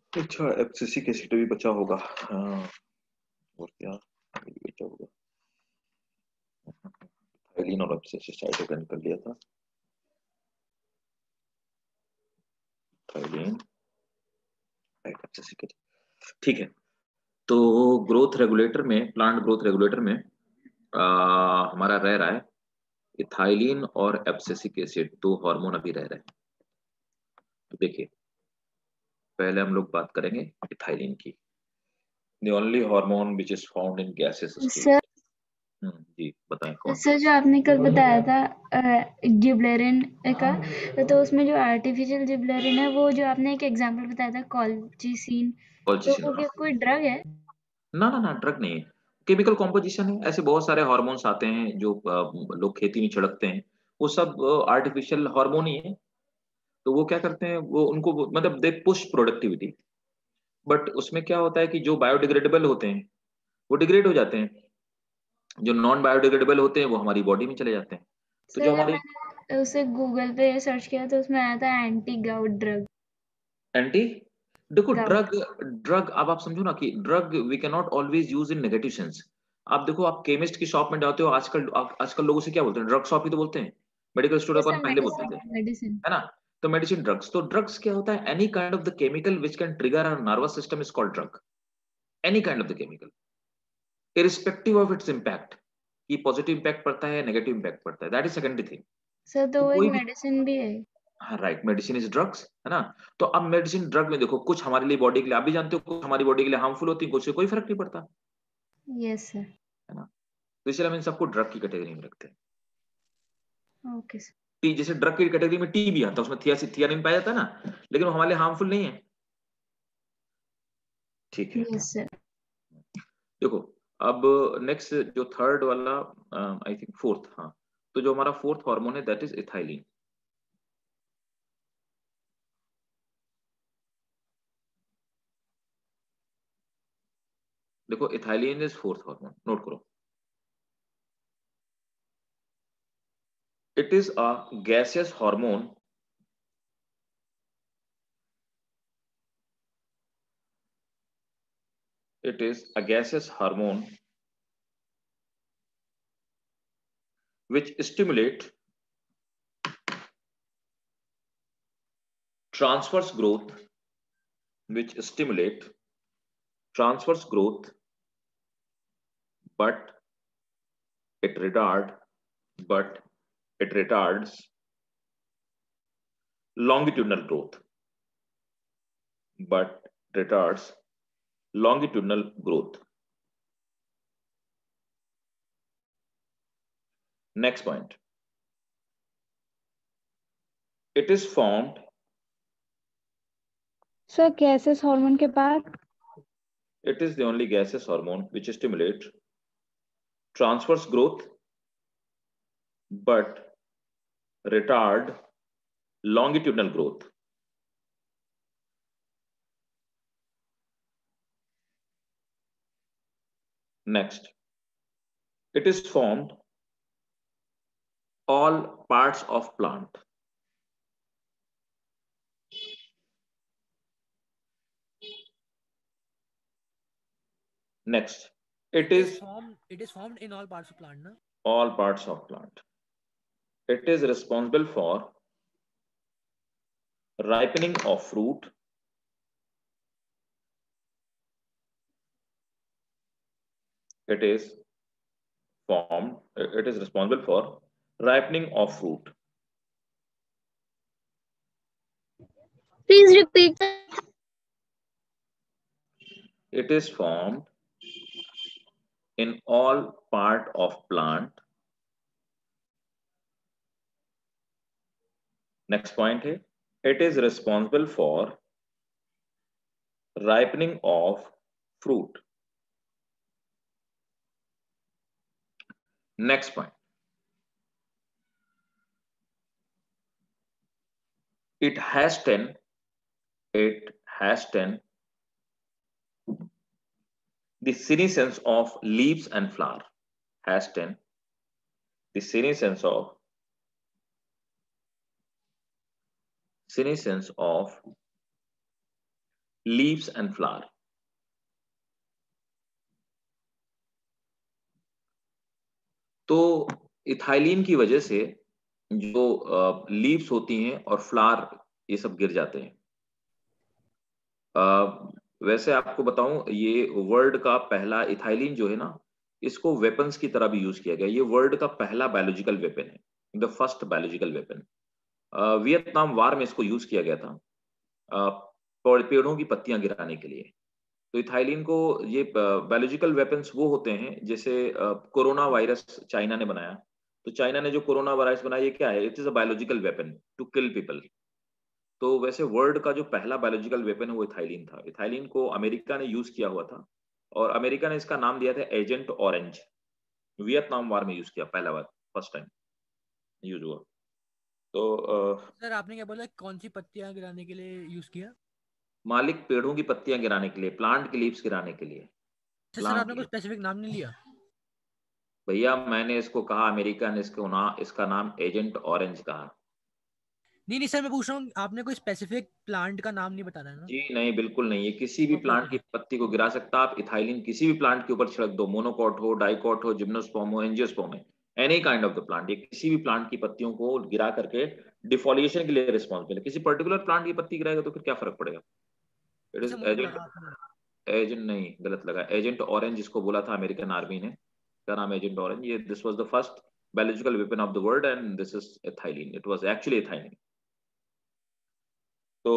अच्छा, abscisic acid भी बचा होगा। हाँ, और क्या ये भी बचा होगा। थाइलीन और एब्सिसिक साइटोकाइन कर लिया था। थाइलीन, एब्सिसिक एसिड, ठीक है। तो ग्रोथ रेगुलेटर में, प्लांट ग्रोथ रेगुलेटर में हमारा रह रहा है इथाइलिन और एब्सिसिक एसिड, दो हार्मोन अभी रह रहे हैं। तो देखिए, पहले हम लोग बात करेंगे इथाइलिन की। The only hormone which is found in gases sir, state. जी बताएं कौन। सर जो आपने कल बताया था जिबलेरिन का, तो उसमें जो आर्टिफिशियल जिबलेरिन है, वो जो आपने एक एग्जांपल बताया था कॉल्चिसिन, तो कॉल्चिसिन, वो हाँ। क्या कोई ड्रग है? ना ना ना, ड्रग नहीं है, केमिकल कॉम्पोजिशन है। ऐसे बहुत सारे हार्मोन्स आते हैं जो लोग खेती में छिड़कते हैं, वो सब आर्टिफिशियल हार्मोन ही है। तो वो क्या करते हैं, वो उनको मतलब दे पुश प्रोडक्टिविटी, बट उसमें क्या होता है कि जो बायोडिग्रेडेबल होते हैं वो डिग्रेड हो जाते हैं, जो नॉन बायोडिग्रेडेबल होते हैं वो हमारी बॉडी में चले जाते हैं। तो जो सर हमारी मैंने उसे गूगल पे सर्च किया तो उसमें आया था एंटी गाउट ड्रग। एंटी, देखो गाउट। ड्रग, ड्रग अब आप समझो ना कि drug we can not always use in negative sense. आप देखो, आप केमिस्ट की शॉप में जाते हो आजकल, आजकल लोगों से क्या बोलते हैं, ड्रग शॉप ही तो बोलते हैं। मेडिकल स्टोर यस अपन सर, पहले बोलते थे, मेडिसिन मेडिसिन। है ना। तो मेडिसिन, ड्रग्स, तो ड्रग्स क्या होता है, any kind of the chemical which can trigger our nervous system is called drug. Any kind of the chemical, irrespective of its impact, कि पॉजिटिव इम्पैक्ट पड़ता है, नेगेटिव इम्पैक्ट पड़ता है, that is secondary thing. Sir तो तो वो एक कोई भी, मेडिसिन भी है? हाँ राइट, मेडिसिन इज ड्रग्स, है ना। तो अब मेडिसिन ड्रग में देखो, कुछ हमारे लिए बॉडी के लिए, आप भी जानते हो, कुछ हमारी बॉडी के लिए हार्मफुल होती है, कुछ से कोई फर्क नहीं पड़ता, यस सर। है ना। तो इसलिए हम इन सबको ड्रग की कैटेगरी में रखते हैं। Okay sir. टी, जैसे ड्रग की कैटेगरी में टी भी आता है, उसमें थियासिन पाया जाता है ना, लेकिन वो हमारे लिए हार्मफुल नहीं है। ठीक है, यस सर। देखो, अब नेक्स्ट जो थर्ड वाला, आई थिंक फोर्थ, हाँ। तो जो हमारा फोर्थ हार्मोन है दैट इज इथाइलिन। देखो, ethylene is fourth hormone, note करो। It is a gaseous hormone, it is a gaseous hormone which stimulate transverse growth, which stimulate transverse growth, but it retard, but it retards longitudinal growth, but retards longitudinal growth. Next point, it is formed, sir gases hormone के बाद? it is the only gaseous hormone which stimulate transverse growth, but retard longitudinal growth. Next, it is formed all parts of plant. Next, it is It is formed in all parts of plant, na? all parts of plant. It is responsible for ripening of fruit. It is formed, it is responsible for ripening of fruit. Please repeat. It is formed in all part of plant. Next point है, it is responsible for ripening of fruit. Next point, it has 10, it has 10 the senescence of leaves and flower, has 10 the senescence of leaves and flower. तो ethylene की वजह से जो leaves होती हैं और flower ये सब गिर जाते हैं। वैसे आपको बताऊं, ये वर्ल्ड का पहला इथाइलिन जो है ना, इसको वेपन्स की तरह भी यूज किया गया। ये वर्ल्ड का पहला बायोलॉजिकल वेपन है, the first biological weapon. Vietnam war में इसको यूज किया गया था पेड़ों की पत्तियां गिराने के लिए। तो इथाइलिन को, ये बायोलॉजिकल वेपन्स वो होते हैं, जैसे कोरोना वायरस चाइना ने बनाया। तो चाइना ने जो कोरोना वायरस बनाया, ये क्या है? It is a biological weapon to kill people. तो वैसे वर्ल्ड का जो पहला बायोलॉजिकल वेपन है वो इथाइलिन था। इथाइलिन को अमेरिका ने यूज किया हुआ था, और अमेरिका ने इसका नाम दिया था एजेंट ऑरेंज। वियतनाम वार में यूज किया पहला बार, फर्स्ट टाइम यूज हुआ। तो सर आपने क्या बोला, कौन सी पत्तियां गिराने के लिए यूज किया? मालिक, पेड़ों की पत्तियां गिराने के लिए, प्लांट की लीव्स गिराने के लिए। अच्छा सर, प्लांट आपने कोई की, स्पेसिफिक नाम नहीं लिया? भैया मैंने इसको कहा, अमेरिका ने इसका नाम एजेंट ऑरेंज कहा। नहीं नहीं सर, मैं पूछ रहा हूँ, आपने कोई स्पेसिफिक प्लांट का नाम नहीं बताया ना? जी नहीं, बिल्कुल नहीं। ये किसी भी ओके प्लांट ओके। की पत्ती को गिरा सकता। आप इथाइलिन किसी भी प्लांट के ऊपर छिड़क दो, मोनोकॉट हो, डाइकॉट हो, जिम्नोस्पर्म हो, एंजियोस्पर्म है, any kind of the plant, ये किसी भी प्लांट की पत्तियों को गिरा करके डिफोलिएशन के लिए रिस्पॉन्सिबल है। किसी पर्टिकुलर प्लांट की पत्ती गिराएगा तो फिर क्या फर्क पड़ेगा? इट अच्छा इज मुझे एजेंट। लगा आपने। एजेंट नहीं, गलत लगा। एजेंट ऑरेंज जिसको बोला था अमेरिकन आर्मी ने, क्या नाम है? Agent orange. ये this was the first biological weapon of the world, and this is ethylene. It was actually ethylene. तो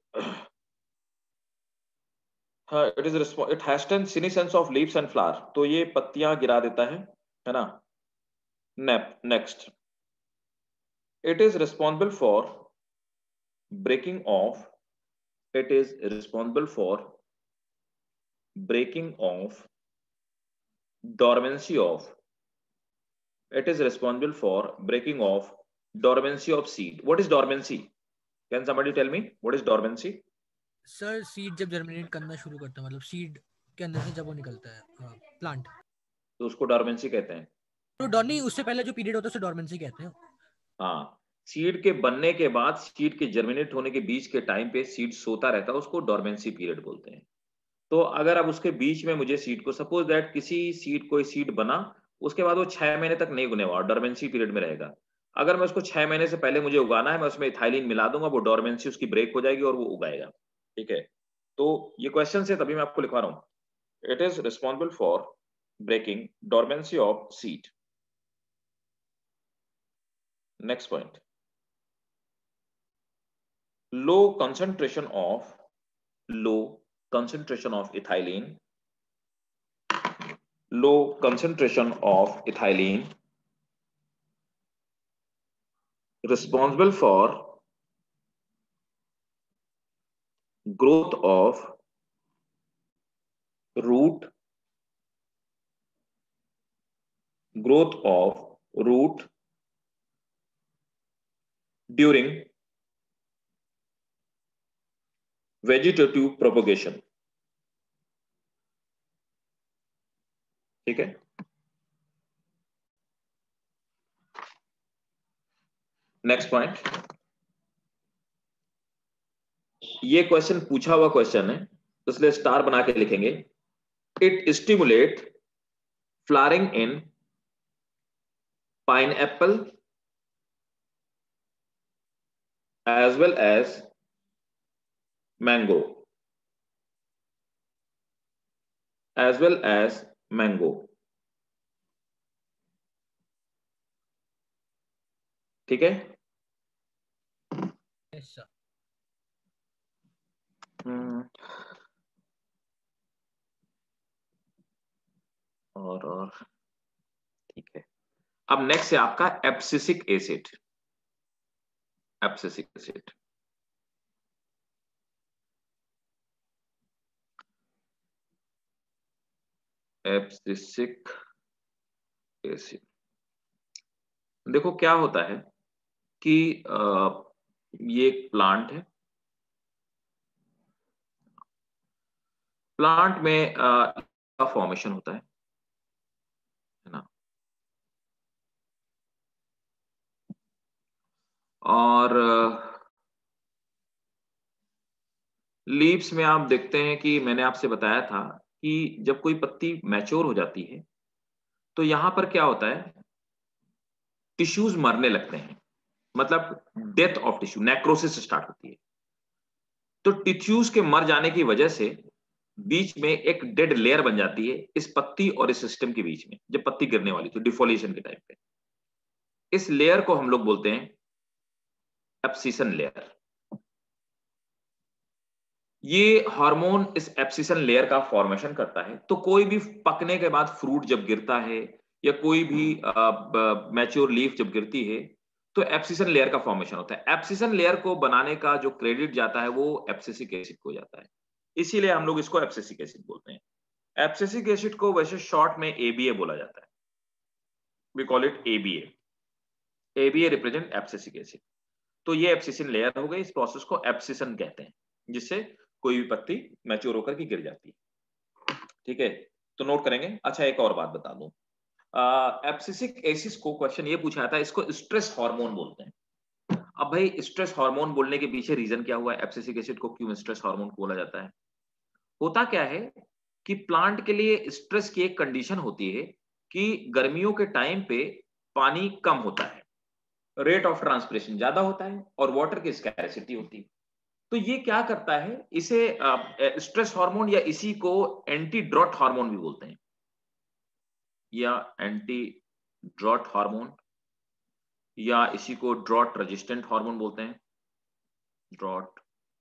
हाँ, it has ten senescence of leaves and flower. तो ये पत्तियां गिरा देता है ना। Next, it is responsible for breaking of it is responsible for breaking of dormancy of it is responsible for breaking off dormancy of seed. What is dormancy? Can somebody tell me what is dormancy? Sir seed जब germinate करना शुरू करता है, मतलब seed के अंदर से जब वो निकलता है प्लांट, तो उसको डॉर्मेंसी कहते हैं। तो डॉर्नी उससे पहले जो पीरियड होता है उसे डॉर्मेंसी कहते हैं। हाँ, सीड के बनने के बाद, सीड के जर्मिनेट होने के बीच के टाइम पे सीड सोता रहता है, उसको डॉर्मेंसी पीरियड बोलते हैं। तो अगर अब उसके बीच में मुझे सीड को, सपोज दैट किसी सीड, कोई सीड बना, उसके बाद वो 6 महीने तक नहीं उगने वाला, डॉर्मेंसी पीरियड में रहेगा। अगर मैं उसको 6 महीने से पहले मुझे उगाना है, मैं उसमें इथाइलिन मिला दूंगा, वो डॉर्मेंसी उसकी ब्रेक हो जाएगी और वो उगाएगा। ठीक है। तो ये क्वेश्चन है, तभी मैं आपको लिखवा रहा हूं। It is responsible for breaking dormancy of seed. Next point, low concentration of low concentration of ethylene low concentration of ethylene responsible for growth of root growth of root during vegetative propagation। ठीक है। Next point, ये question पूछा हुआ question है, तो इसलिए star बना के लिखेंगे। It stimulate flowering in pineapple as well as mango, as well as mango। ठीक है। Yes sir. और ठीक है। अब नेक्स्ट है आपका abscisic acid. Abscisic acid, abscisic acid. देखो क्या होता है कि ये एक प्लांट है। प्लांट में फॉर्मेशन होता है ना। और लीव्स में आप देखते हैं कि मैंने आपसे बताया था कि जब कोई पत्ती मैच्योर हो जाती है तो यहां पर क्या होता है, टिश्यूज मरने लगते हैं, मतलब death of tissue, necrosis start होती है। तो टिश्यूज के मर जाने की वजह से बीच में एक डेड लेयर बन जाती है इस पत्ती और इस सिस्टम के बीच में, जब पत्ती गिरने वाली थी डिफोलेशन के टाइम पे। इस लेयर को हम लोग बोलते हैं एब्सिशन लेयर। ये हार्मोन इस एब्सिशन लेयर का फॉर्मेशन करता है। तो कोई भी पकने के बाद फ्रूट जब गिरता है या कोई भी मैच्योर लीफ जब गिरती है तो एब्सिशन लेयर का फॉर्मेशन होता है। एब्सिशन लेयर को बनाने का जो क्रेडिट जाता है वो एब्सिसिक एसिड को जाता है, इसीलिए हम लोग इसको एब्सिसिक एसिड बोलते हैं। एब्सिसिक एसिड को वैसे शॉर्ट में एबीए बोला जाता है, we call it ABA. ABA represent abscisic acid. तो ये एब्सिशन लेयर हो गई, इस प्रोसेस को एब्सिशन कहते हैं, जिससे कोई भी पत्ती मैच्योर होकर के गिर जाती है। ठीक है, तो नोट करेंगे। अच्छा, एक और बात बता दूं, एब्सिसिक एसिड को क्वेश्चन ये पूछा था, इसको स्ट्रेस हार्मोन बोलते हैं। अब भाई स्ट्रेस हार्मोन बोलने के पीछे रीजन क्या हुआ, एब्सिसिक एसिड को क्यों स्ट्रेस हार्मोन बोला जाता है? होता क्या है कि प्लांट के लिए स्ट्रेस की एक कंडीशन होती है कि गर्मियों के टाइम पे पानी कम होता है, रेट ऑफ ट्रांसपिरेशन ज्यादा होता है और वाटर की स्कैरसिटी होती है। तो ये क्या करता है, इसे स्ट्रेस हार्मोन या इसी को एंटी ड्रॉट हार्मोन भी बोलते हैं, या एंटी ड्रॉट हार्मोन, या इसी को ड्रॉट रेजिस्टेंट हार्मोन बोलते हैं, ड्रॉट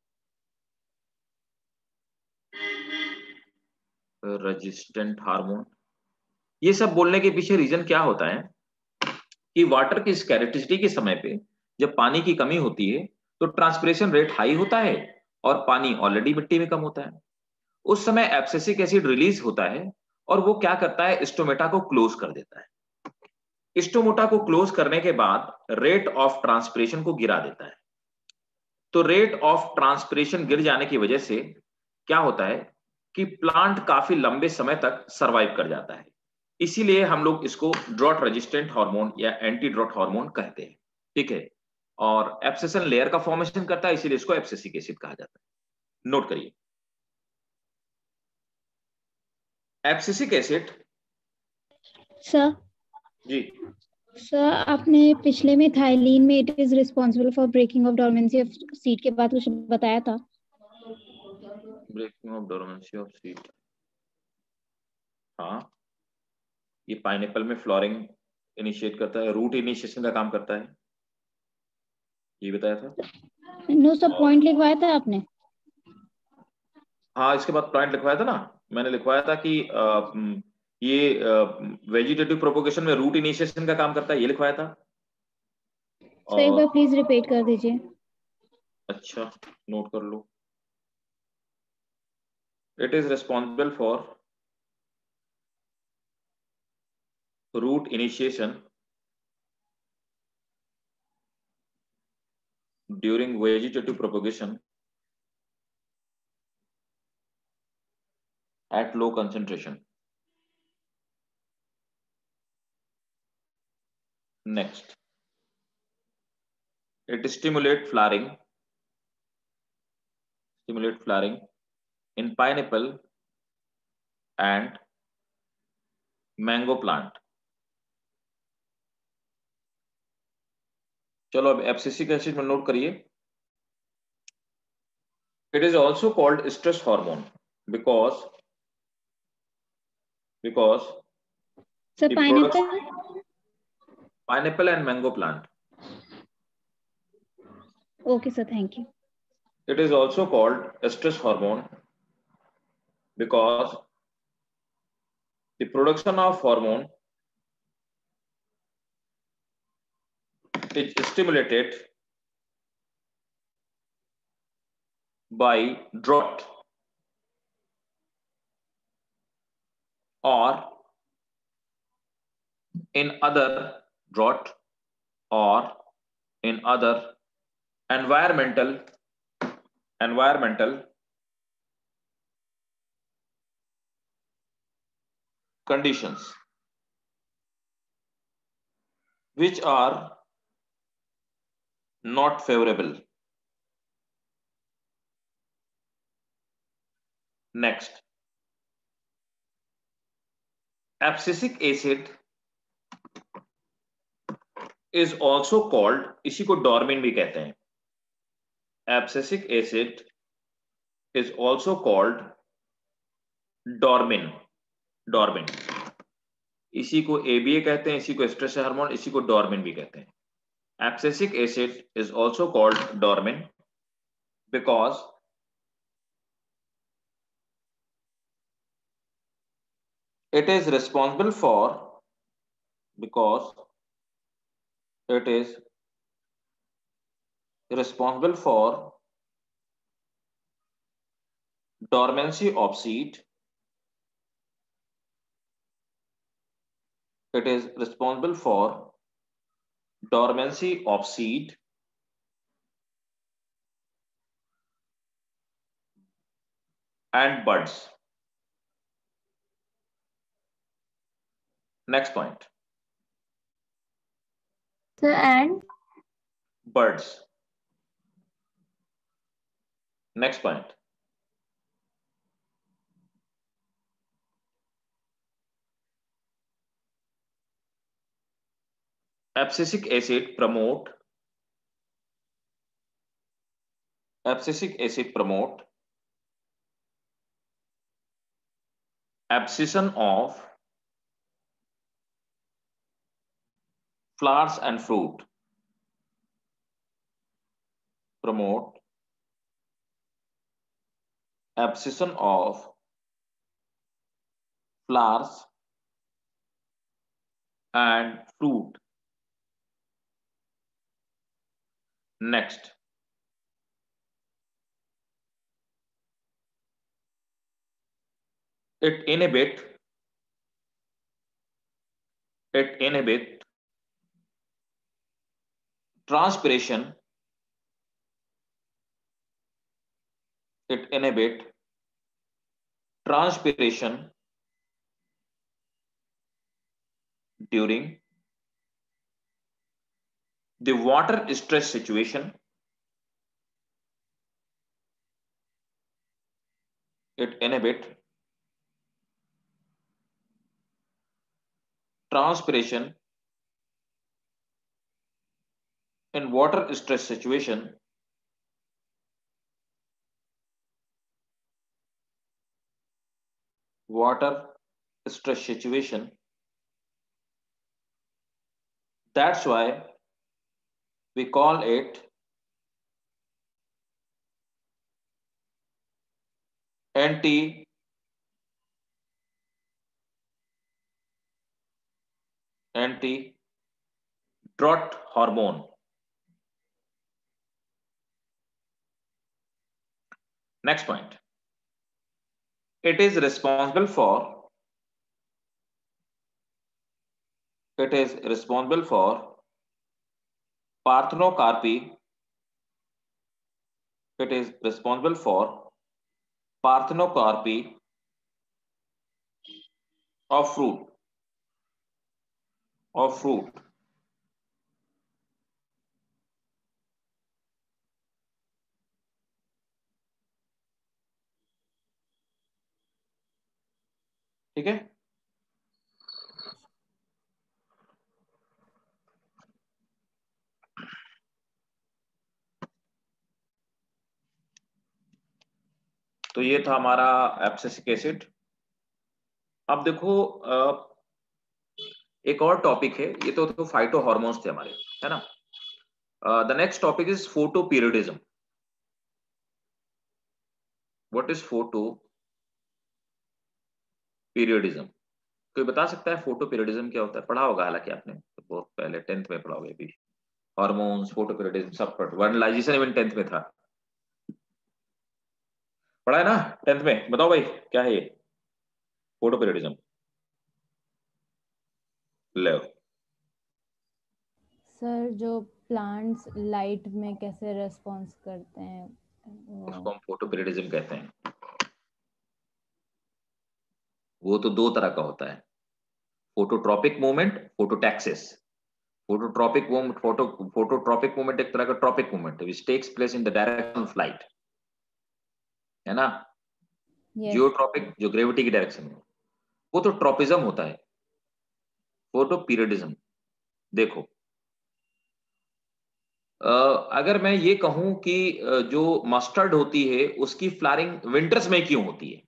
रेजिस्टेंट हार्मोन। ये सब बोलने के पीछे रीजन क्या होता है कि वाटर की स्कैरिसिटी के समय पे जब पानी की कमी होती है तो ट्रांसपिरेशन रेट हाई होता है और पानी ऑलरेडी मिट्टी में कम होता है। उस समय एब्सिसिक एसिड रिलीज होता है और वो क्या करता है, स्टोमेटा को क्लोज कर देता है। स्टोमेटा को क्लोज करने के बाद रेट ऑफ ट्रांसपिरेशन को गिरा देता है। तो रेट ऑफ ट्रांसपिरेशन गिर जाने की वजह से क्या होता है कि प्लांट काफी लंबे समय तक सरवाइव कर जाता है। इसीलिए हम लोग इसको ड्रॉट रेजिस्टेंट हार्मोन या एंटी ड्रॉट हार्मोन कहते हैं। ठीक है, और एब्सिशन लेयर का फॉर्मेशन करता है, इसीलिए इसको एब्सिसिक एसिड कहा जाता है। नोट करिए, एब्सिसिक एसिड। सर जी, सर आपने पिछले में थाइलीन में it is responsible for breaking of dormancy of seed के बाद कुछ बताया था। Breaking of dormancy of seed, हाँ, ये पाइनएप्पल में फ्लोरिंग इनिशिएट करता है, रूट इनिशिएशन का काम करता है, ये बताया था। नो सर, पॉइंट लिखवाया था आपने। हाँ, इसके बाद पॉइंट लिखवाया था ना, मैंने लिखवाया था कि ये वेजिटेटिव प्रोपोगेशन में रूट इनिशिएशन का काम करता है, ये लिखवाया था। सर एक बार प्लीज रिपीट कर दीजिए। अच्छा, नोट कर लो। It is responsible for root initiation during vegetative propagation at low concentration. Next, it stimulate flowering in pineapple and mango plant. चलो अब एब्सिसिक एसिड में नोट करिए। It is also called stress hormone because sir the pineapple and mango plant. Okay sir, thank you. It is also called a stress hormone because the production of hormone is stimulated by drought or in other drought or in other environmental conditions which are not favorable next, abscisic acid is also called, इसी को dormin भी कहते हैं, abscisic acid is also called dormin, dormin, इसी को ABA कहते हैं, इसी को स्ट्रेस हार्मोन, इसी को डॉर्मिन भी कहते हैं। Abscisic acid is also called dormin because it is responsible for, because it is responsible for dormancy of seed, it is responsible for dormancy of seed and buds. Next point. So, and Buds. Next point. Abscisic acid promote abscission of flowers and fruit, promote abscission of flowers and fruit. Next, it inhibit transpiration, it inhibit transpiration during the water stress situation, it inhibit transpiration in water stress situation, that's why we call it anti-drought hormone. Next point, it is responsible for parthenocarpy, it is responsible for parthenocarpy of fruit, ठीक है। तो ये था हमारा abscisic acid. अब देखो एक और टॉपिक है, ये तो फाइटो हार्मोन्स थे हमारे, है ना। The next topic is photoperiodism. What is photoperiodism? कोई बता सकता है फोटोपीरियडिज्म क्या होता है? पढ़ा होगा हालांकि आपने, तो बहुत पहले 10th में पढ़ा होगा भी, हार्मोन्स, फोटोपीरियडिज्म सब पढ़, वर्नलाइजेशन इवन 10th में था, पढ़ा है ना 10th में। बताओ भाई क्या है ये फोटोपीरियडिज्म? ले सर, जो प्लांट्स लाइट में कैसे रेस्पॉन्स करते हैं उसको हम फोटोपीरियडिज्म कहते हैं। वो तो दो तरह का होता है, phototropic movement, phototaxis. Phototropic movement एक तरह का ट्रॉपिक मूवमेंट है, which takes place in the direction of light, है ना। जियोट्रॉपिक जो ग्रेविटी की डायरेक्शन में, वो तो ट्रॉपिज्म होता है, फोटोपीरियडिज्म। देखो अगर मैं ये कहूं कि जो मस्टर्ड होती है उसकी फ्लावरिंग विंटर्स में क्यों होती है,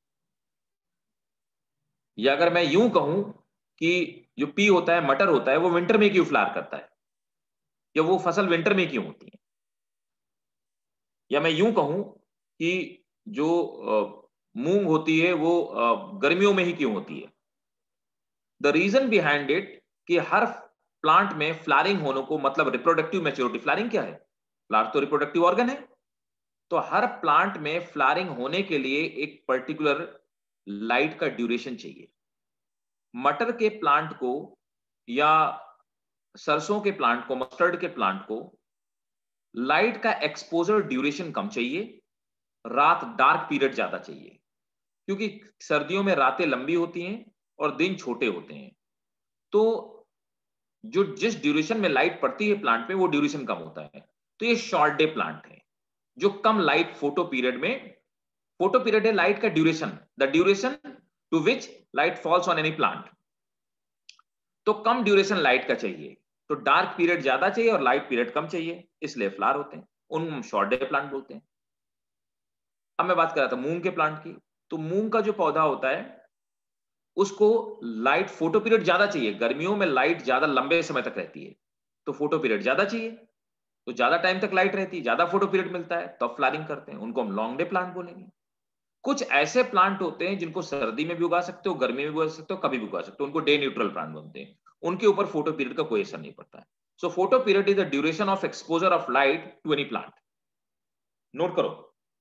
या अगर मैं यूं कहूं कि जो पी होता है, मटर होता है, वो विंटर में क्यों फ्लावर करता है, या वो फसल विंटर में क्यों होती है, या मैं यूं कहूं कि जो मूंग होती है वो गर्मियों में ही क्यों होती है। द रीजन बिहाइंड इट कि हर प्लांट में फ्लावरिंग होने को मतलब रिप्रोडक्टिव मैच्योरिटी, फ्लावरिंग क्या है, फ्लावर तो रिप्रोडक्टिव ऑर्गन है, तो हर प्लांट में फ्लावरिंग होने के लिए एक पर्टिकुलर लाइट का ड्यूरेशन चाहिए। मटर के प्लांट को या सरसों के प्लांट को, मस्टर्ड के प्लांट को लाइट का एक्सपोजर ड्यूरेशन कम चाहिए, रात डार्क पीरियड ज्यादा चाहिए, क्योंकि सर्दियों में रातें लंबी होती हैं और दिन छोटे होते हैं, तो जो जिस ड्यूरेशन में लाइट पड़ती है प्लांट में वो ड्यूरेशन कम होता है। तो ये शॉर्ट डे प्लांट है जो कम लाइट फोटो पीरियड में, फोटो पीरियड है लाइट का duration, the duration to which light falls on any plant, तो कम ड्यूरेशन लाइट का चाहिए, तो डार्क पीरियड ज्यादा चाहिए और लाइट पीरियड कम चाहिए, इसलिए फ्लावर होते हैं, उन शॉर्ट डे प्लांट बोलते हैं। अब मैं बात कर रहा था मूंग के प्लांट की, तो मूंग का जो पौधा होता है उसको लाइट फोटो पीरियड ज्यादा चाहिए, गर्मियों में लाइट ज्यादा लंबे समय तक रहती है, तो फोटो पीरियड ज्यादा चाहिए, तो ज्यादा टाइम तक लाइट रहती है, ज्यादा फोटो पीरियड मिलता है, तब फ्लावरिंग करते हैं, उनको हम लॉन्ग डे प्लांट बोलेंगे। कुछ ऐसे प्लांट होते हैं जिनको सर्दी में भी उगा सकते हो, गर्मी में भी उगा सकते हो, कभी भी उगा सकते हो, उनको डे न्यूट्रल प्लांट बोलते हैं, उनके ऊपर फोटो पीरियड का कोई असर नहीं पड़ता है। So photo period is the duration of exposure of light to any plant. Note करो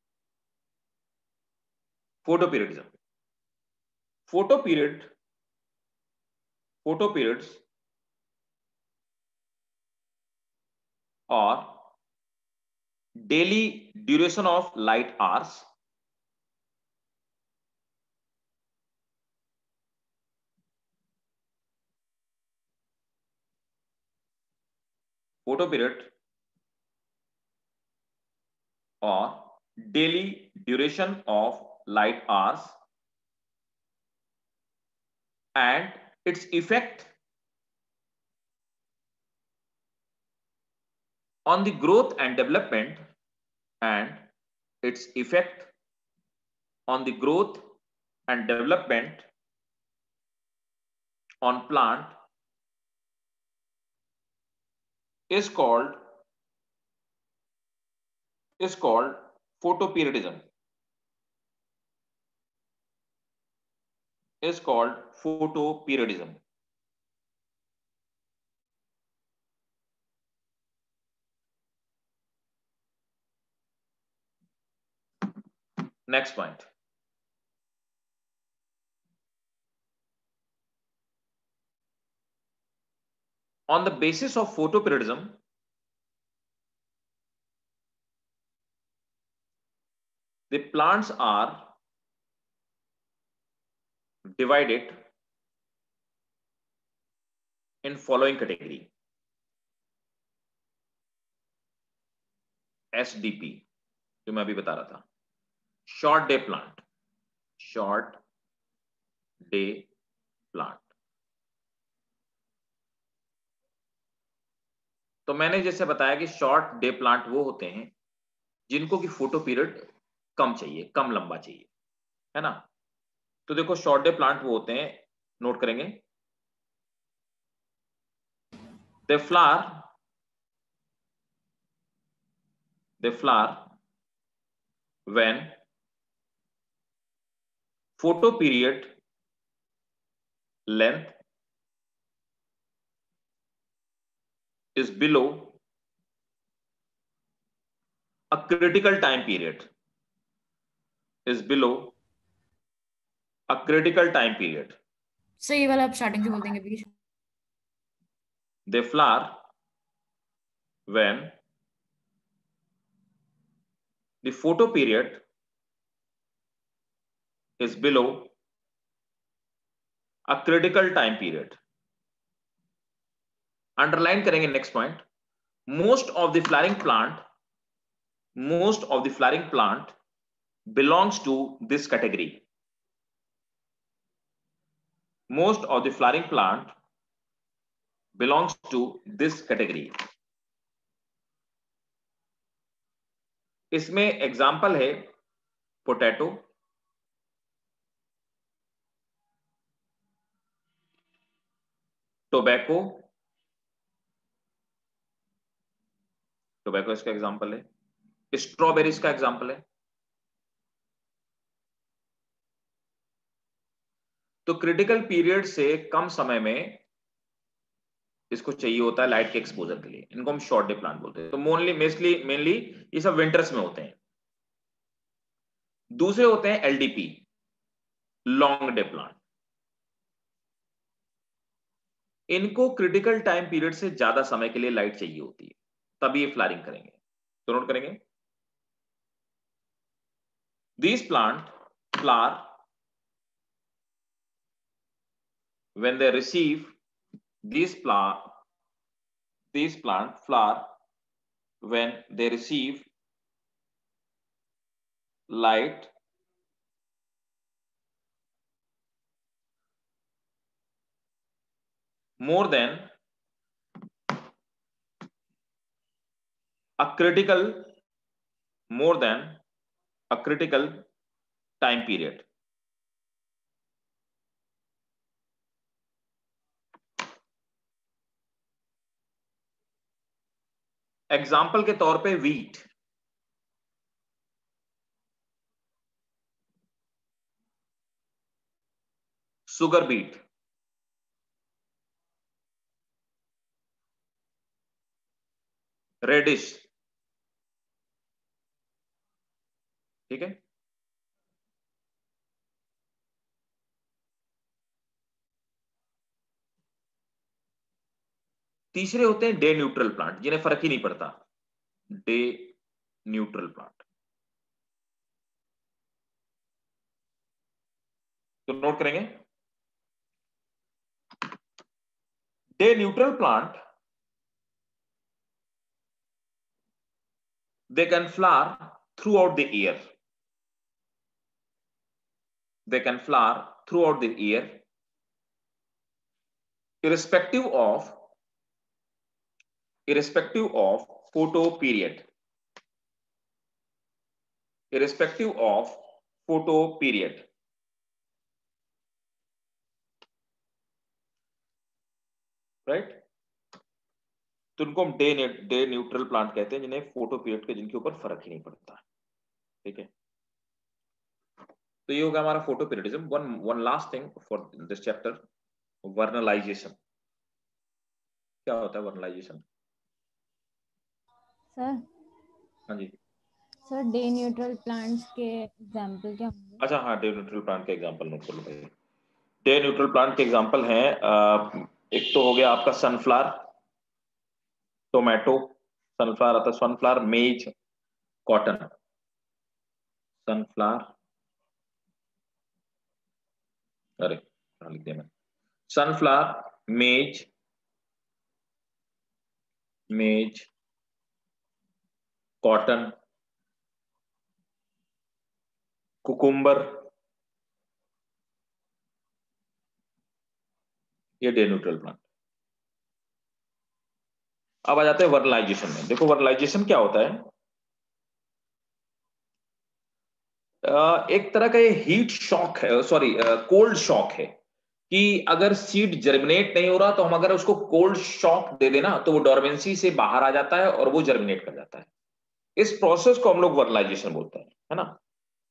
photoperiodism. Photo periods or daily duration of light hours or daily duration of light hours and its effect on the growth and development on plant is called photoperiodism. Next point. On the basis of photoperiodism, the plants are divided in following category. SDP जो मैं अभी बता रहा था, short day plant, तो मैंने जैसे बताया कि शॉर्ट डे प्लांट वो होते हैं जिनको की फोटो पीरियड कम चाहिए, कम लंबा चाहिए, है ना। तो देखो शॉर्ट डे प्लांट वो होते हैं, नोट करेंगे, they flower when photo period length is below a critical time period, sir ये वाला आप स्टार्टिंग से बोल देंगे please. They flower when the photo period is below a critical time period. Underline करेंगे next point. Most of the flowering plant belongs to this category. Most of the flowering plant belongs to this category. इसमें example है potato, tobacco, tobacco इसका example है, strawberries का example है। तो critical period से कम समय में इसको चाहिए होता है लाइट के एक्सपोजर के लिए, इनको हम शॉर्ट डे प्लांट बोलते हैं। तो मेनली ये सब विंटर्स में होते हैं। दूसरे होते हैं एलडीपी, लॉन्ग डे प्लांट। इनको क्रिटिकल टाइम पीरियड से ज्यादा समय के लिए लाइट चाहिए होती है, तभी ये फ्लावरिंग करेंगे। तो नोट करेंगे, these plant flower when they receive these plant flower when they receive light more than a critical time period. Example के तौर पे वीट, सुगर बीट, रेडिश, ठीक है। तीसरे होते हैं डे न्यूट्रल प्लांट, जिन्हें फर्क ही नहीं पड़ता, डे न्यूट्रल प्लांट। तो नोट करेंगे, day neutral plant they can flower throughout the year. They can flower throughout the year, irrespective of photo period. Irrespective of photo period. Right? तो उनको हम डे न्यूट्रल प्लांट कहते हैं, जिन्हें photo period के जिनके ऊपर फर्क ही नहीं पड़ता। ठीक है, तो ये होगा हमारा photoperiodism. One last thing for this chapter, vernalization. क्या होता है वर्नलाइजेशन? सर, हाँ जी सर डे न्यूट्रल प्लांट्स के एग्जांपल क्या होंगे? अच्छा हाँ, डे न्यूट्रल प्लांट के एग्जांपल नोट कर लो भाई। डे न्यूट्रल प्लांट के एग्जांपल हैं, एक तो हो गया आपका सनफ्लावर, टोमेटो, सनफ्लावर आता है, सनफ्लावर, मेज, कॉटन। सनफ्लावर, अरे लिख दिया मैंने, सनफ्लावर, मेज, कॉटन, कुकुम्बर, ये डे न्यूट्रल प्लांट। अब आ जाते हैं वर्नलाइजेशन में। देखो वर्नलाइजेशन क्या होता है, एक तरह का ये हीट शॉक है, सॉरी कोल्ड शॉक है, कि अगर सीड जर्मिनेट नहीं हो रहा तो हम अगर उसको कोल्ड शॉक दे देना तो वो डोरमेंसी से बाहर आ जाता है और वो जर्मिनेट कर जाता है। इस प्रोसेस को हम लोग वर्नलाइजेशन बोलते हैं, है ना।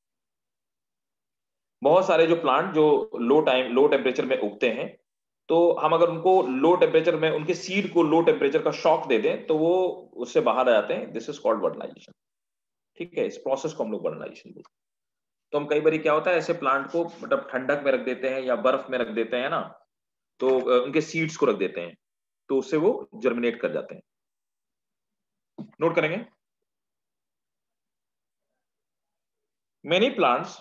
बहुत सारे जो प्लांट जो लो टेम्परेचर में उगते हैं, तो हम अगर उनको लो टेम्परेचर में, उनके सीड को लो टेम्परेचर का शॉक दे दें तो वो उससे बाहर आ जाते हैं। This is called vernalization. ठीक है, इस प्रोसेस को हम लोग वर्नलाइजेशन बोलते हैं। तो हम कई बार क्या होता है, ऐसे प्लांट को मतलब ठंडक में रख देते हैं या बर्फ में रख देते हैं ना, तो उनके सीड्स को रख देते हैं, तो उससे वो जर्मिनेट कर जाते हैं। नोट करेंगे, many plants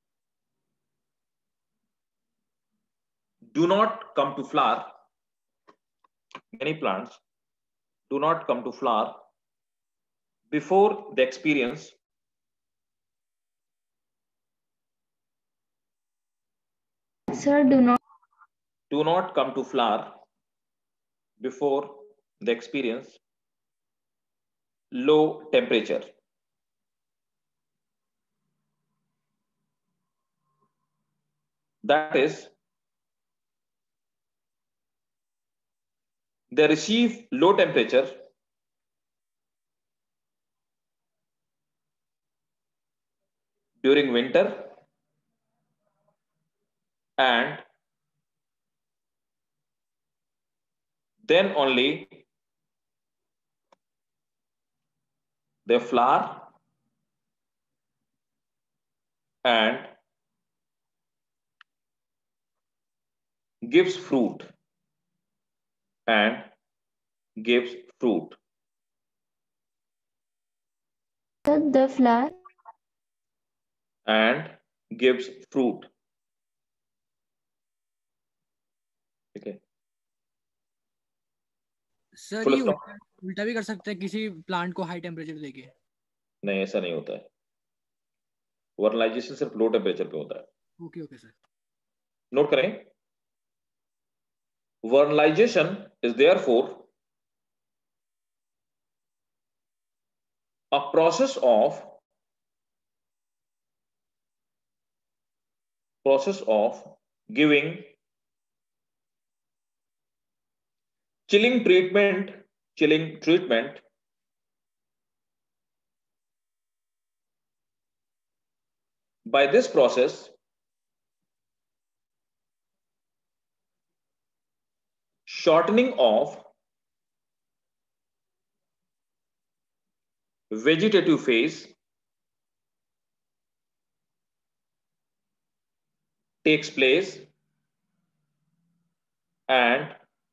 do not come to flower. Many plants do not come to flower before they experience Sir, do not come to flower before they experience low temperature. That is, they receive low temperature during winter and then only they flower and gives fruit and gives fruit. the flower And gives fruit. ठीक है sir Full ये stop. उल्टा भी कर सकते हैं किसी plant को हाई टेम्परेचर देके? नहीं, ऐसा नहीं होता है। वर्नलाइजेशन सिर्फ लो टेम्परेचर पे होता है। ओके ओके सर, नोट करें, vernalization is therefore a process of giving chilling treatment by this process shortening of vegetative phase takes place and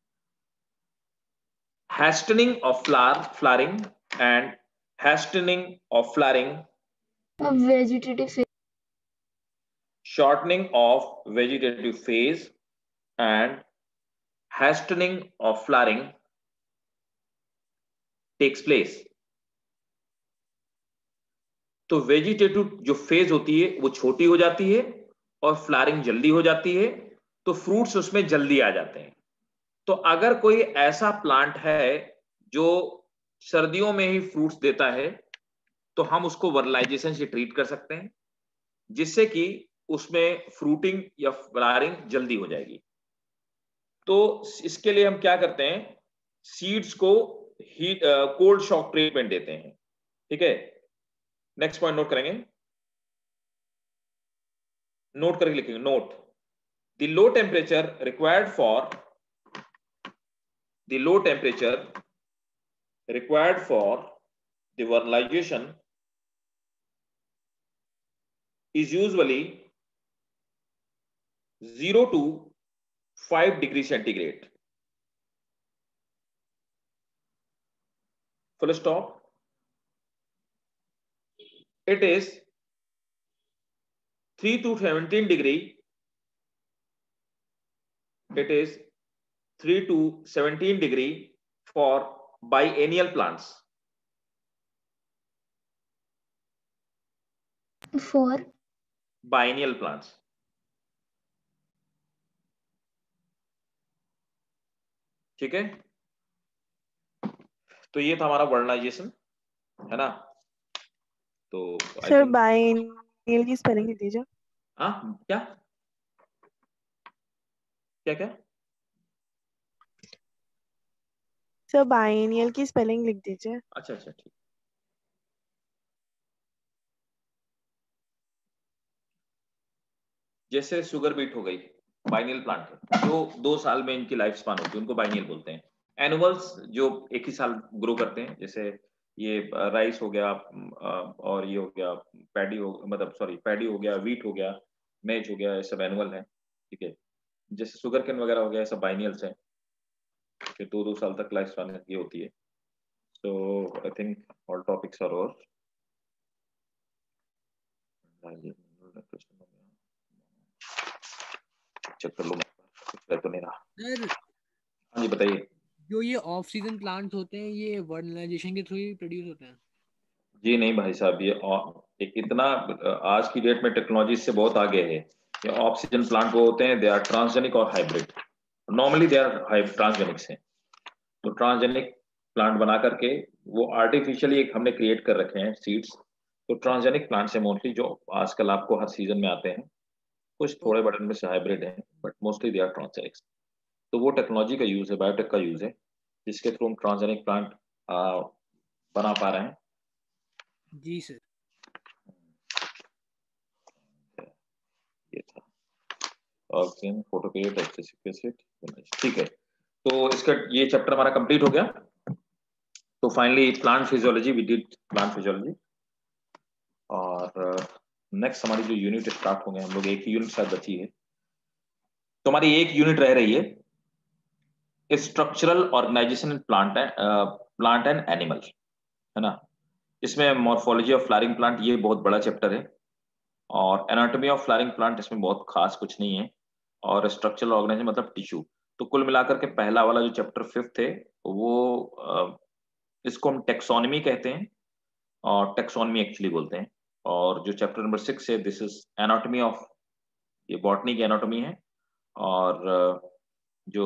hastening of flowering and hastening of flowering, vegetative phase, shortening of vegetative phase and hastening of flowering takes place. तो vegetative जो phase होती है वो छोटी हो जाती है और फ्लावरिंग जल्दी हो जाती है, तो फ्रूट्स उसमें जल्दी आ जाते हैं। तो अगर कोई ऐसा प्लांट है जो सर्दियों में ही फ्रूट्स देता है तो हम उसको वर्नलाइजेशन से ट्रीट कर सकते हैं, जिससे कि उसमें फ्रूटिंग या फ्लावरिंग जल्दी हो जाएगी। तो इसके लिए हम क्या करते हैं, सीड्स को हीट कोल्ड शॉक ट्रीटमेंट देते हैं। ठीक है, नेक्स्ट पॉइंट नोट करेंगे, नोट करके लिखेंगे, note the low temperature required for the vernalization is usually 0 to 5 degrees centigrade. Full stop. It is 3 to 17 degree. It is 3 to 17 degree for biennial plants. for Biennial plants. ठीक है, तो ये था हमारा vernalization, है ना। तो सर बाइनियल की स्पेलिंग लिख दीजिए। हाँ, क्या क्या क्या सर बाइनियल की स्पेलिंग लिख दीजिए। अच्छा अच्छा ठीक। जैसे शुगर बीट हो गई, बाइनियल प्लांट है, जो 2 साल में इनकी लाइफ स्पान होती है, उनको बाइनियल बोलते हैं। एनुअल्स जो एक ही साल ग्रो करते हैं, जैसे ये राइस हो गया और ये हो गया पैडी हो, मतलब सॉरी पैडी हो गया, व्हीट हो गया, मेज हो गया, ये सब एनुअल है। ठीक है, जैसे शुगर केन वगैरह हो गया, ये सब बाइनियल्स है, कि 2 साल तक लाइफ स्पान ये होती है। So I think all topics are over. Check कर लो, तो नहीं रहा। सर हाँ जी बताइए। जो ये ऑफ सीजन प्लांट्स होते हैं ये वर्नलाइजेशन के थ्रू ही प्रोड्यूस होते हैं? जी नहीं भाई साहब, ये एक इतना आज की डेट में टेक्नोलॉजी से बहुत आगे है ऑक्सीजन प्लांट वो होते हैं, दे आर ट्रांसजेनिक और hybrid. Normally they are transgenics हैं। तो ट्रांसजेनिक प्लांट बना करके वो आर्टिफिशियली एक हमने क्रिएट कर रखे हैं सीड्स। तो ट्रांसजेनिक प्लांट्स है मोस्टली, जो आजकल आपको हर सीजन में आते हैं। कुछ थोड़े बड़े में से हाइब्रिड हैं, but mostly they are transgenics. तो वो टेक्नोलॉजी का यूज है, बायोटेक का यूज है, जिसके थ्रू हम ट्रांसजेनिक प्लांट बना पा रहे हैं। जी सर। ये था ऑक्सीजन, फोटोकेट, एक्सेसिव एसिड, ठीक है। तो इसका ये चैप्टर हमारा कंप्लीट हो गया। तो finally plant physiology, we did plant physiology. और नेक्स्ट हमारी जो यूनिट स्टार्ट होंगे, हम लोग एक ही यूनिट शायद बची है, तो हमारी एक यूनिट रह रही है structural organisation in plant and animal, है ना। इसमें मॉर्फोलॉजी ऑफ फ्लावरिंग प्लांट, ये बहुत बड़ा चैप्टर है। और एनाटॉमी ऑफ फ्लावरिंग प्लांट, इसमें बहुत खास कुछ नहीं है। और स्ट्रक्चरल ऑर्गेनाइजेशन मतलब टिश्यू। तो कुल मिलाकर के पहला वाला जो चैप्टर 5th है, वो इसको हम टेक्सोनमी कहते हैं, और टेक्सोनमी एक्चुअली बोलते हैं। और जो चैप्टर नंबर 6 है, दिस इज एनाटॉमी ऑफ, ये बॉटनी की एनाटॉमी है। और जो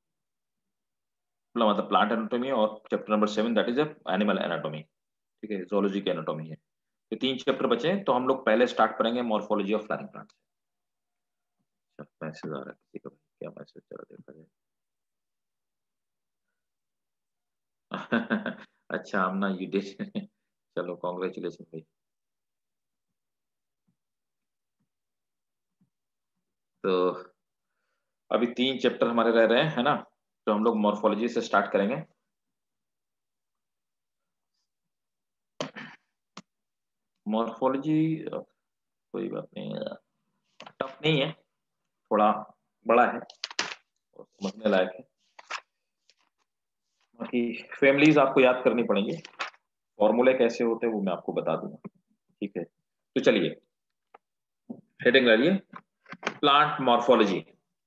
मतलब प्लांट एनाटॉमी है। और chapter number 7 that is animal anatomy, ठीक है, zoology की एनाटॉमी है। तो 3 चैप्टर बचे हैं। तो हम लोग पहले स्टार्ट करेंगे morphology of flowering plant. Message आ रहा है किसी का, क्या मैसेज चला, देखा जाए। अच्छा आमना, यू डिड। चलो कॉन्ग्रेचुलेशन भाई। तो अभी 3 चैप्टर हमारे रह रहे हैं, है ना। तो हम लोग मॉर्फोलॉजी से स्टार्ट करेंगे। मॉर्फोलॉजी कोई बात नहीं, टफ नहीं है, थोड़ा बड़ा है और समझने लायक है। बाकी फैमिलीज आपको याद करनी पड़ेंगी, फॉर्मूले कैसे होते हैं वो मैं आपको बता दूंगा, ठीक है। तो चलिए हेडिंग डालिए, प्लांट मॉर्फोलॉजी।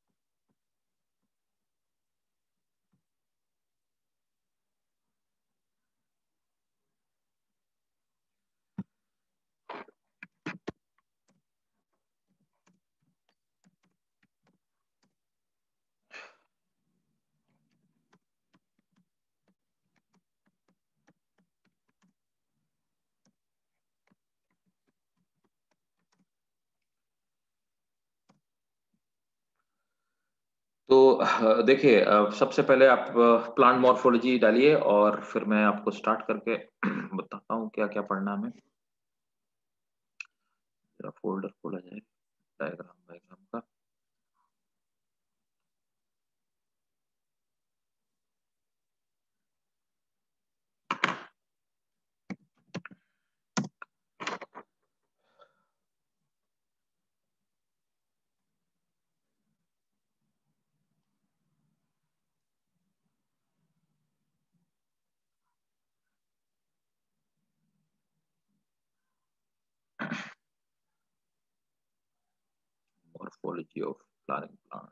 तो देखिए, सबसे पहले आप प्लांट मॉर्फोलॉजी डालिए और फिर मैं आपको स्टार्ट करके बताता हूँ क्या क्या पढ़ना है हमें। जरा फोल्डर खोला जाए डायग्राम का। Morphology of flowering plant.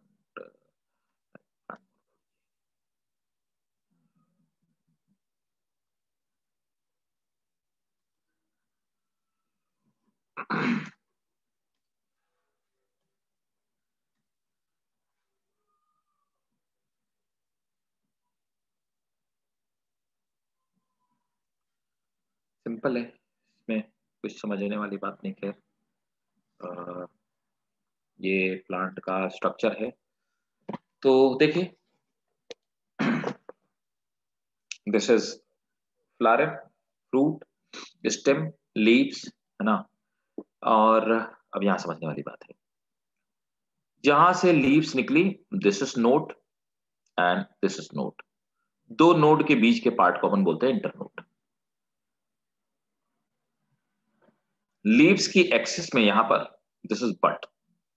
Simple है, इसमें कुछ समझने वाली बात नहीं। खैर ये प्लांट का स्ट्रक्चर है। तो देखिए, this is flower, fruit, stem, leaves, है ना। और अब यहां समझने वाली बात है, जहां से लीव्स निकली, this is node and this is node. 2 node के बीच के पार्ट को अपन बोलते हैं इंटरनोड। लीव्स की एक्सिस में यहां पर this is bud.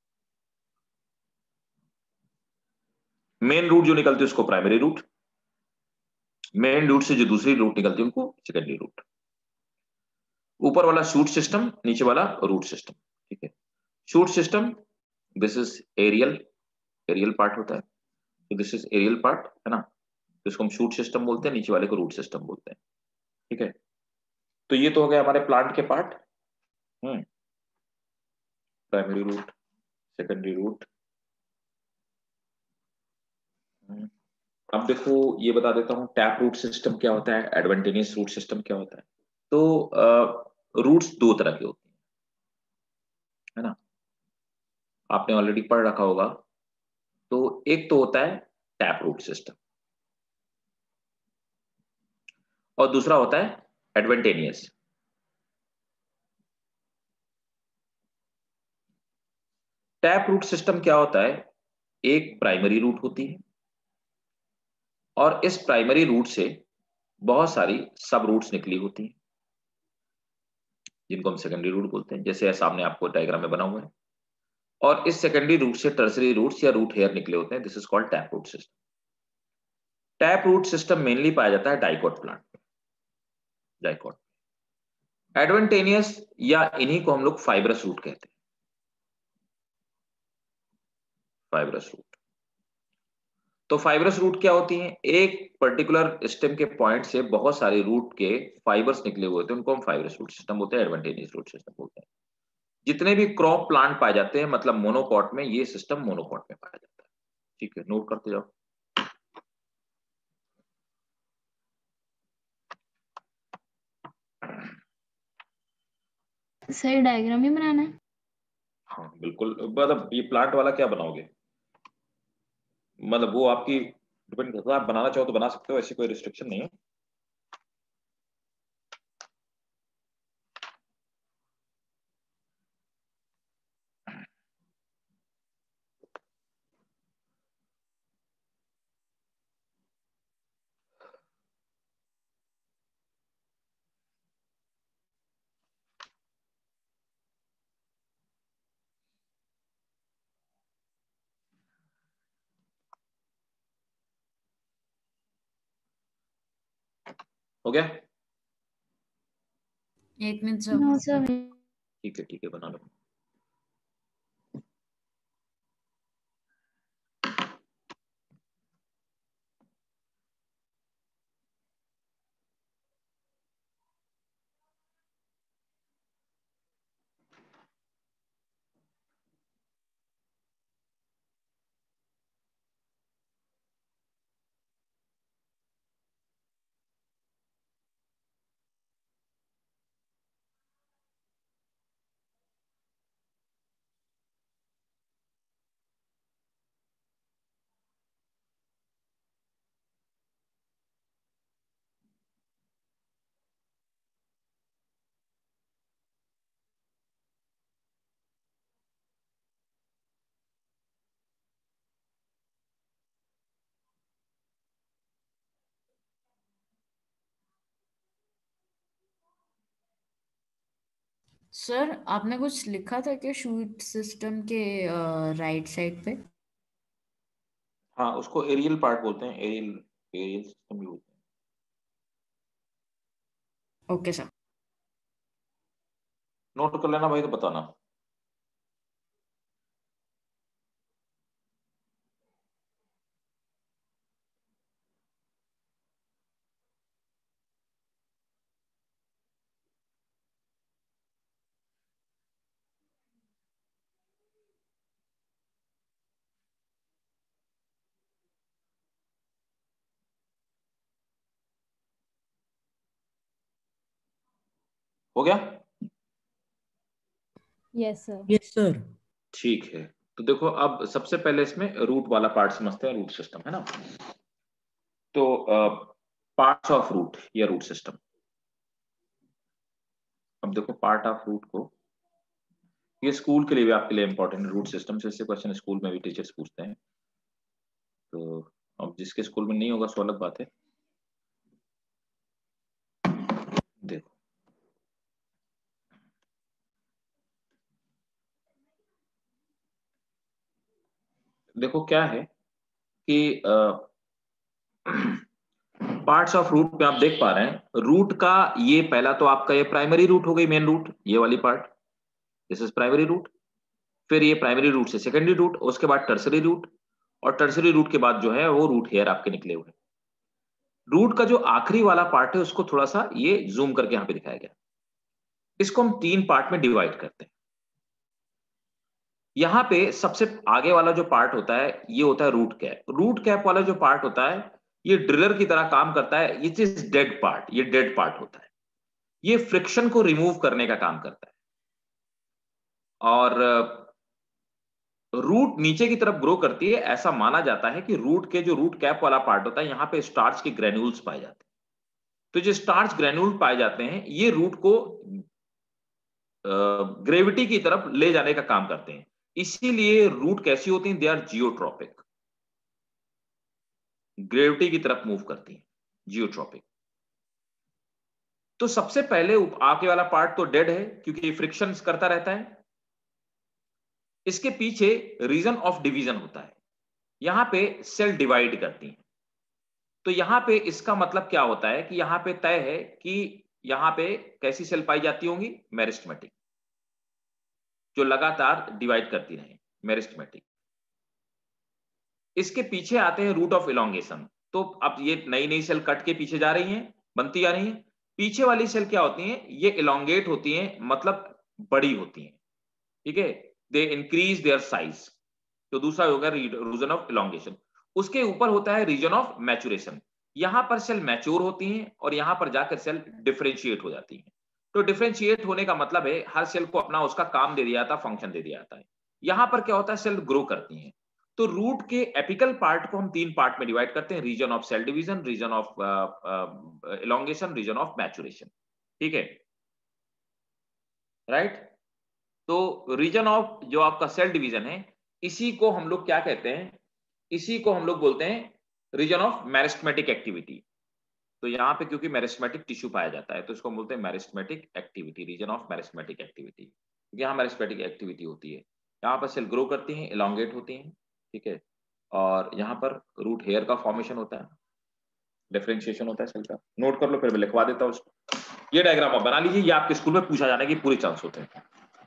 Main root जो निकलती है उसको प्राइमरी रूट, मेन रूट से जो दूसरी रूट निकलती है उनको सेकेंडरी रूट। ऊपर वाला शूट सिस्टम, नीचे वाला रूट सिस्टम, ठीक है। Shoot system, this is aerial, aerial part होता है। तो दिस इज एरियल पार्ट, है ना। तो इसको हम शूट सिस्टम बोलते हैं, नीचे वाले को रूट सिस्टम बोलते हैं, ठीक है। तो ये तो हो गया हमारे प्लांट के part, primary root, secondary root. अब देखो ये बता देता हूँ टैप रूट सिस्टम क्या होता है, एडवेंटेनियस रूट सिस्टम क्या होता है। तो रूट्स दो तरह के होते हैं, है ना, आपने ऑलरेडी पढ़ रखा होगा। तो एक तो होता है टैप रूट सिस्टम और दूसरा होता है एडवेंटेनियस। टैप रूट सिस्टम क्या होता है, एक प्राइमरी रूट होती है और इस प्राइमरी रूट से बहुत सारी सब रूट्स निकली होती हैं जिनको हम सेकेंडरी रूट बोलते हैं, जैसे सामने आपको डायग्राम में बना हुआ है। और इस सेकेंडरी रूट से टर्सरी रूट्स या रूट हेयर निकले होते हैं, this is called tap root system. Tap root system mainly पाया जाता है डाइकॉट प्लांट में, डाइकॉट। एडवेंटेनियस या इन्हीं को हम लोग फाइब्रस रूट कहते हैं, फाइब्रस रूट। तो फाइब्रस रूट क्या होती हैं, एक पर्टिकुलर स्टेम के पॉइंट से बहुत सारे रूट के फाइबर्स निकले हुए थे, उनको हम फाइब्रस रूट सिस्टम बोलते हैं, एडवेंटेनियस रूट सिस्टम बोलते हैं। जितने भी क्रॉप प्लांट पाए जाते हैं, मतलब मोनोकॉट में, ये सिस्टम मोनोकॉट में पाया जाता है। ठीक है, नोट करते जाओ। सही डायग्राम ही बनाना है। हाँ बिल्कुल, मतलब ये प्लांट वाला क्या बनाओगे, मतलब वो आपकी डिपेंड करता है, आप बनाना चाहो तो बना सकते हो, ऐसी कोई रिस्ट्रिक्शन नहीं है। हो गया, एक मिनट नो सर। सर। ठीक है बना लो। सर आपने कुछ लिखा था क्या शूट सिस्टम के राइट साइड पे? हाँ उसको एरियल पार्ट बोलते हैं, एरियल एरियल सिस्टम भी बोलते हैं। Okay sir. नोट कर लेना भाई तो बताना। हो गया? Yes sir. Yes sir. ठीक है, तो देखो अब सबसे पहले इसमें रूट वाला पार्ट समझते हैं, रूट सिस्टम है ना। तो पार्ट्स ऑफ रूट या रूट सिस्टम। अब देखो पार्ट ऑफ रूट को, ये स्कूल के लिए भी आपके लिए इंपॉर्टेंट है, रूट सिस्टम से क्वेश्चन स्कूल में भी टीचर्स पूछते हैं। तो अब जिसके स्कूल में नहीं होगा सो अलग बात है। देखो देखो क्या है कि पार्ट्स ऑफ रूट पे आप देख पा रहे हैं, रूट का ये पहला तो आपका ये प्राइमरी रूट हो गई, मेन रूट ये वाली part, this is primary root. फिर ये प्राइमरी रूट से सेकेंडरी रूट, उसके बाद टर्सरी रूट, और टर्सरी रूट के बाद जो है वो रूट हेयर आपके निकले हुए। रूट का जो आखिरी वाला पार्ट है उसको थोड़ा सा ये जूम करके यहां पे दिखाया गया। इसको हम तीन पार्ट में डिवाइड करते हैं। यहाँ पे सबसे आगे वाला जो पार्ट होता है ये होता है रूट कैप। रूट कैप वाला जो पार्ट होता है ये ड्रिलर की तरह काम करता है। ये इज डेड पार्ट, ये डेड पार्ट होता है। ये फ्रिक्शन को रिमूव करने का काम करता है। और रूट नीचे की तरफ ग्रो करती है। ऐसा माना जाता है कि रूट के जो रूट कैप वाला पार्ट होता है, यहां पे स्टार्च के ग्रेन्यूल्स पाए जाते हैं। तो जो स्टार्च ग्रेन्यूल पाए जाते हैं ये रूट को ग्रेविटी की तरफ ले जाने का काम करते हैं। इसीलिए रूट कैसी होती हैं? दे आर जियोट्रॉपिक, ग्रेविटी की तरफ मूव करती हैं, जियोट्रॉपिक। तो सबसे पहले आगे वाला पार्ट तो डेड है क्योंकि फ्रिक्शन करता रहता है। इसके पीछे रीजन ऑफ डिवीजन होता है, यहां पे सेल डिवाइड करती हैं। तो यहां पे इसका मतलब क्या होता है कि यहां पे तय है कि यहां पे कैसी सेल पाई जाती होंगी? मेरिस्टेमेटिक, जो लगातार डिवाइड करती रहे, मेरिस्टेमेटिक। इसके पीछे आते हैं रूट ऑफ इलोंगेशन। तो अब ये नई नई सेल कट के पीछे जा रही हैं, बनती जा रही हैं। पीछे वाली सेल क्या होती हैं? ये इलोंगेट होती हैं, मतलब बड़ी होती हैं। ठीक है, दे इंक्रीज देयर साइज। तो दूसरा होगा रीजन ऑफ इलोंगेशन। उसके ऊपर होता है रीजन ऑफ मैचुरेशन। यहां पर सेल मैच्योर होती हैं और यहां पर जाकर सेल डिफरेंशिएट हो जाती हैं। तो डिफरेंशिएट होने का मतलब है हर सेल को अपना उसका काम दे दिया जाता है, फंक्शन दे दिया जाता है। यहां पर क्या होता है? सेल ग्रो करती हैं। तो रूट के एपिकल पार्ट को हम 3 पार्ट में डिवाइड करते हैं: region of cell division, region of elongation, region of maturation. ठीक है, राइट। तो रीजन ऑफ जो आपका सेल डिवीजन है, इसी को हम लोग क्या कहते हैं? इसी को हम लोग बोलते हैं रीजन ऑफ मेरिस्टेमेटिक एक्टिविटी। तो यहां पे क्योंकि मेरिस्टेमेटिक टिश्यू पाया जाता है तो इसको बोलते हैं meristematic activity, region of meristematic activity, क्योंकि यहां मेरिस्टेमेटिक एक्टिविटी होती है। यहाँ पर सेल ग्रो करती हैं, इलोंगेट होती हैं। ठीक है, और यहाँ पर रूट हेयर का फॉर्मेशन होता है, डिफरेंशिएशन होता है सेल का। नोट कर लो, फिर मैं लिखवा देता हूँ उसको। ये डायग्राम आप बना लीजिए, ये आपके स्कूल में पूछा जाने की पूरे चांस होते हैं।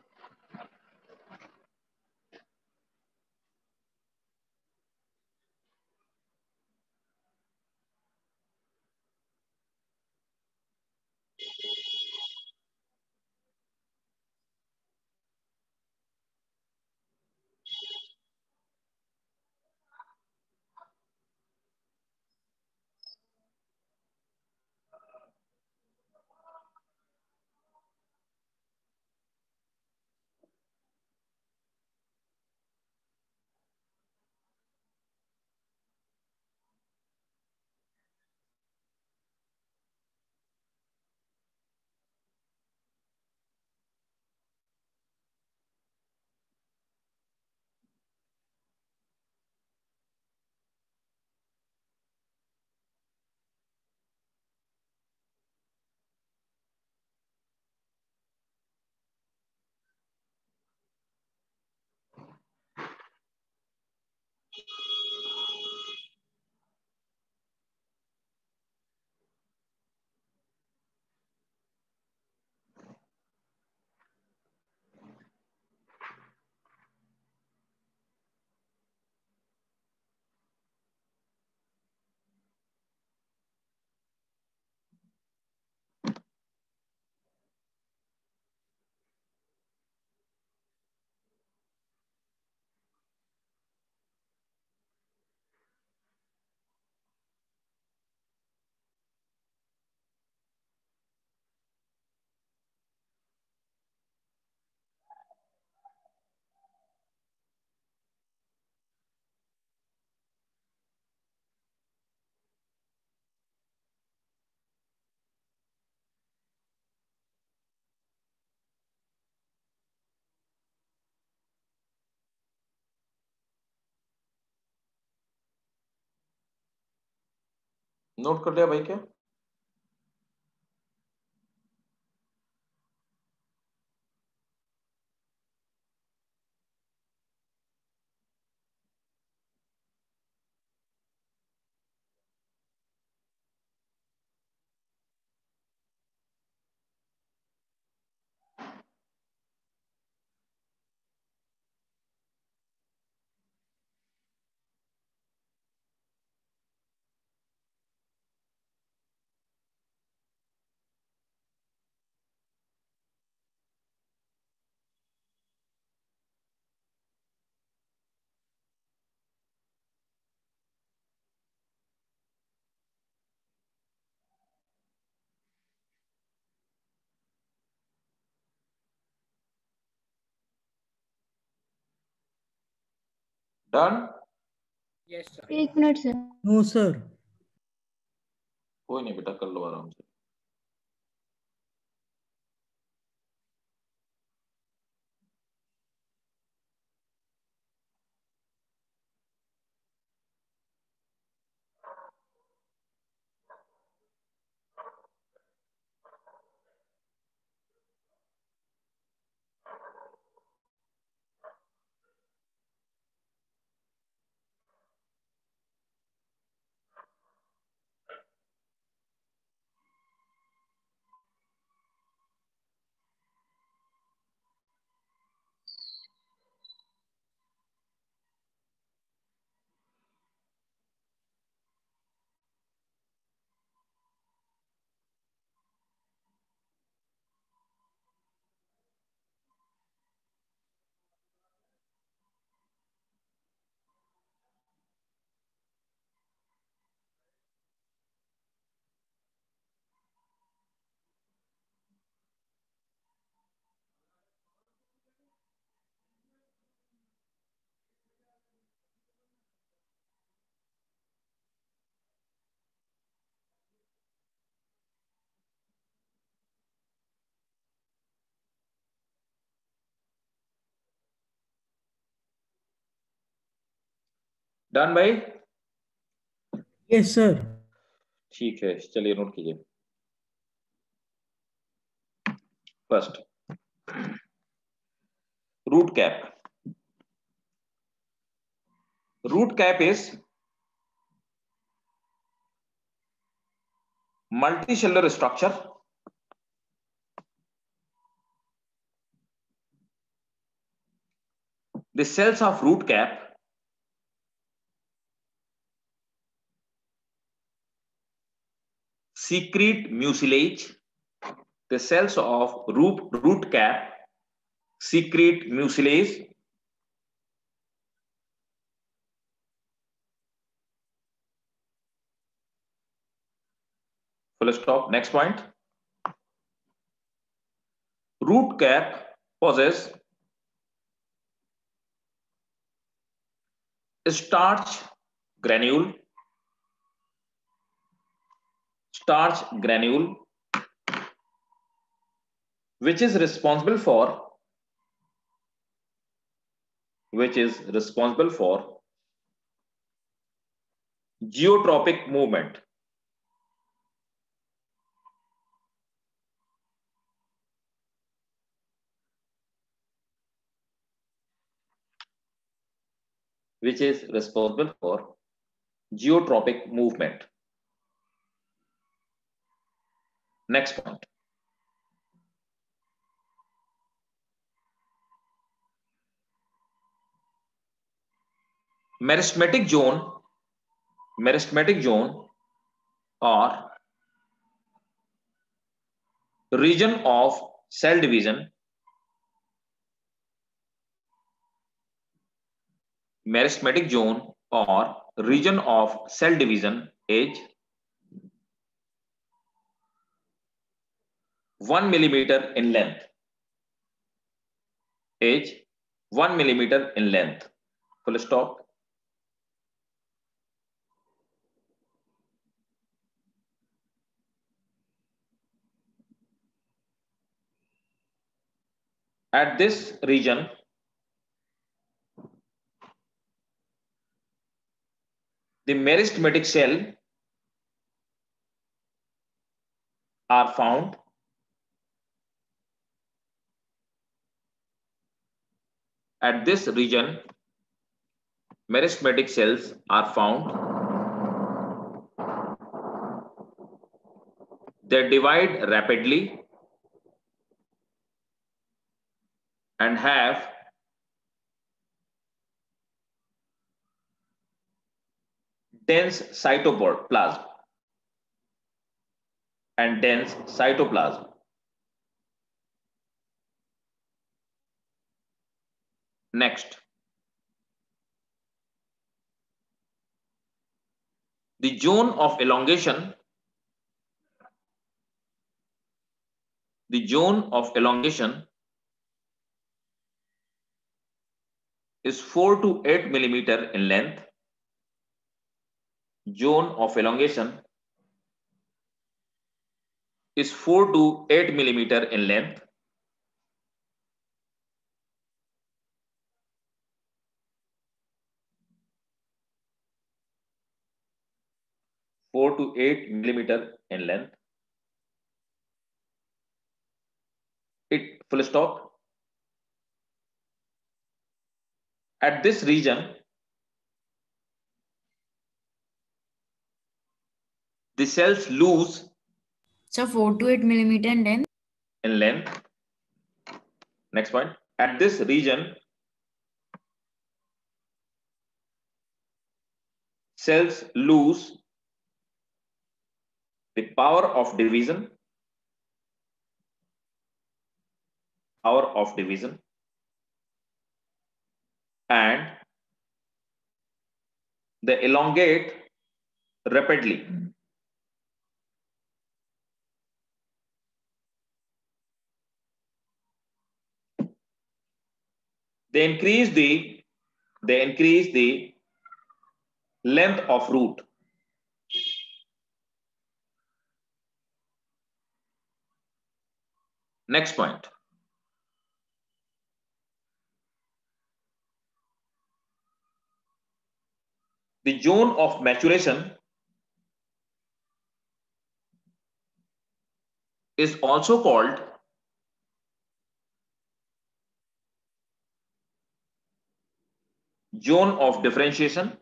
नोट कर लिया भाई क्या? Done? Yes sir. 1 minute sir. No sir. कोई नहीं बेटा, कर लो आराम से। डन भाई? Yes sir. ठीक है, चलिए नोट कीजिए। First, root cap. Root cap is multicellular structure the cells of root cap secrete mucilage. The cells of root cap secrete mucilage full stop. Next point, root cap possess starch granule which is responsible for geotropic movement. Which is responsible for geotropic movement. Next point, meristematic zone or region of cell division. Meristematic zone or region of cell division is 1 millimeter in length. Is 1 millimeter in length. Full stop. At this region, the meristematic cell are found. At this region, meristematic cells are found. They divide rapidly and have dense cytoplasm Next, the zone of elongation is 4 to 8 millimeter in length. Zone of elongation is 4 to 8 millimeter in length. Four to 8 millimeter in length. It full stop. At this region, the cells lose. So 4 to 8 millimeter in length. In length. Next point. At this region, cells lose the power of division. Power of division. And they elongate rapidly. They increase the length of root. Next point. The zone of maturation is also called zone of differentiation,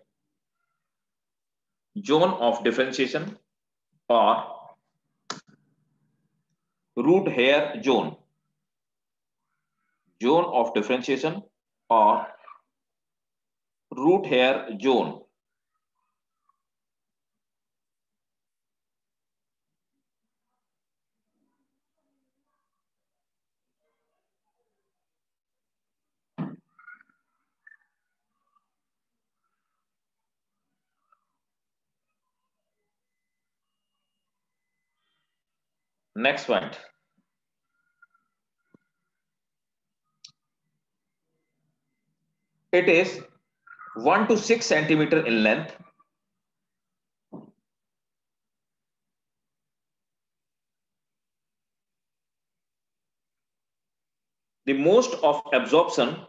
or root hair zone. Zone of differentiation or root hair zone. Next point. It is 1 to 6 centimeter in length. The most of absorption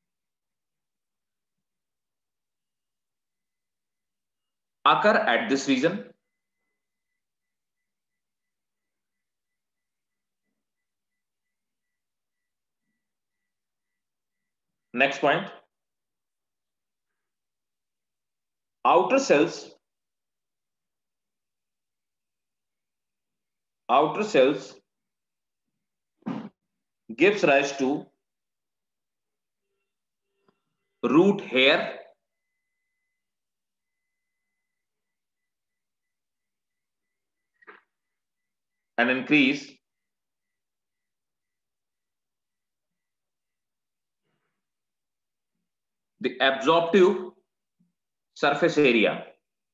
occur at this region. Next point. Outer cells gives rise to root hair and increase the absorptive surface area.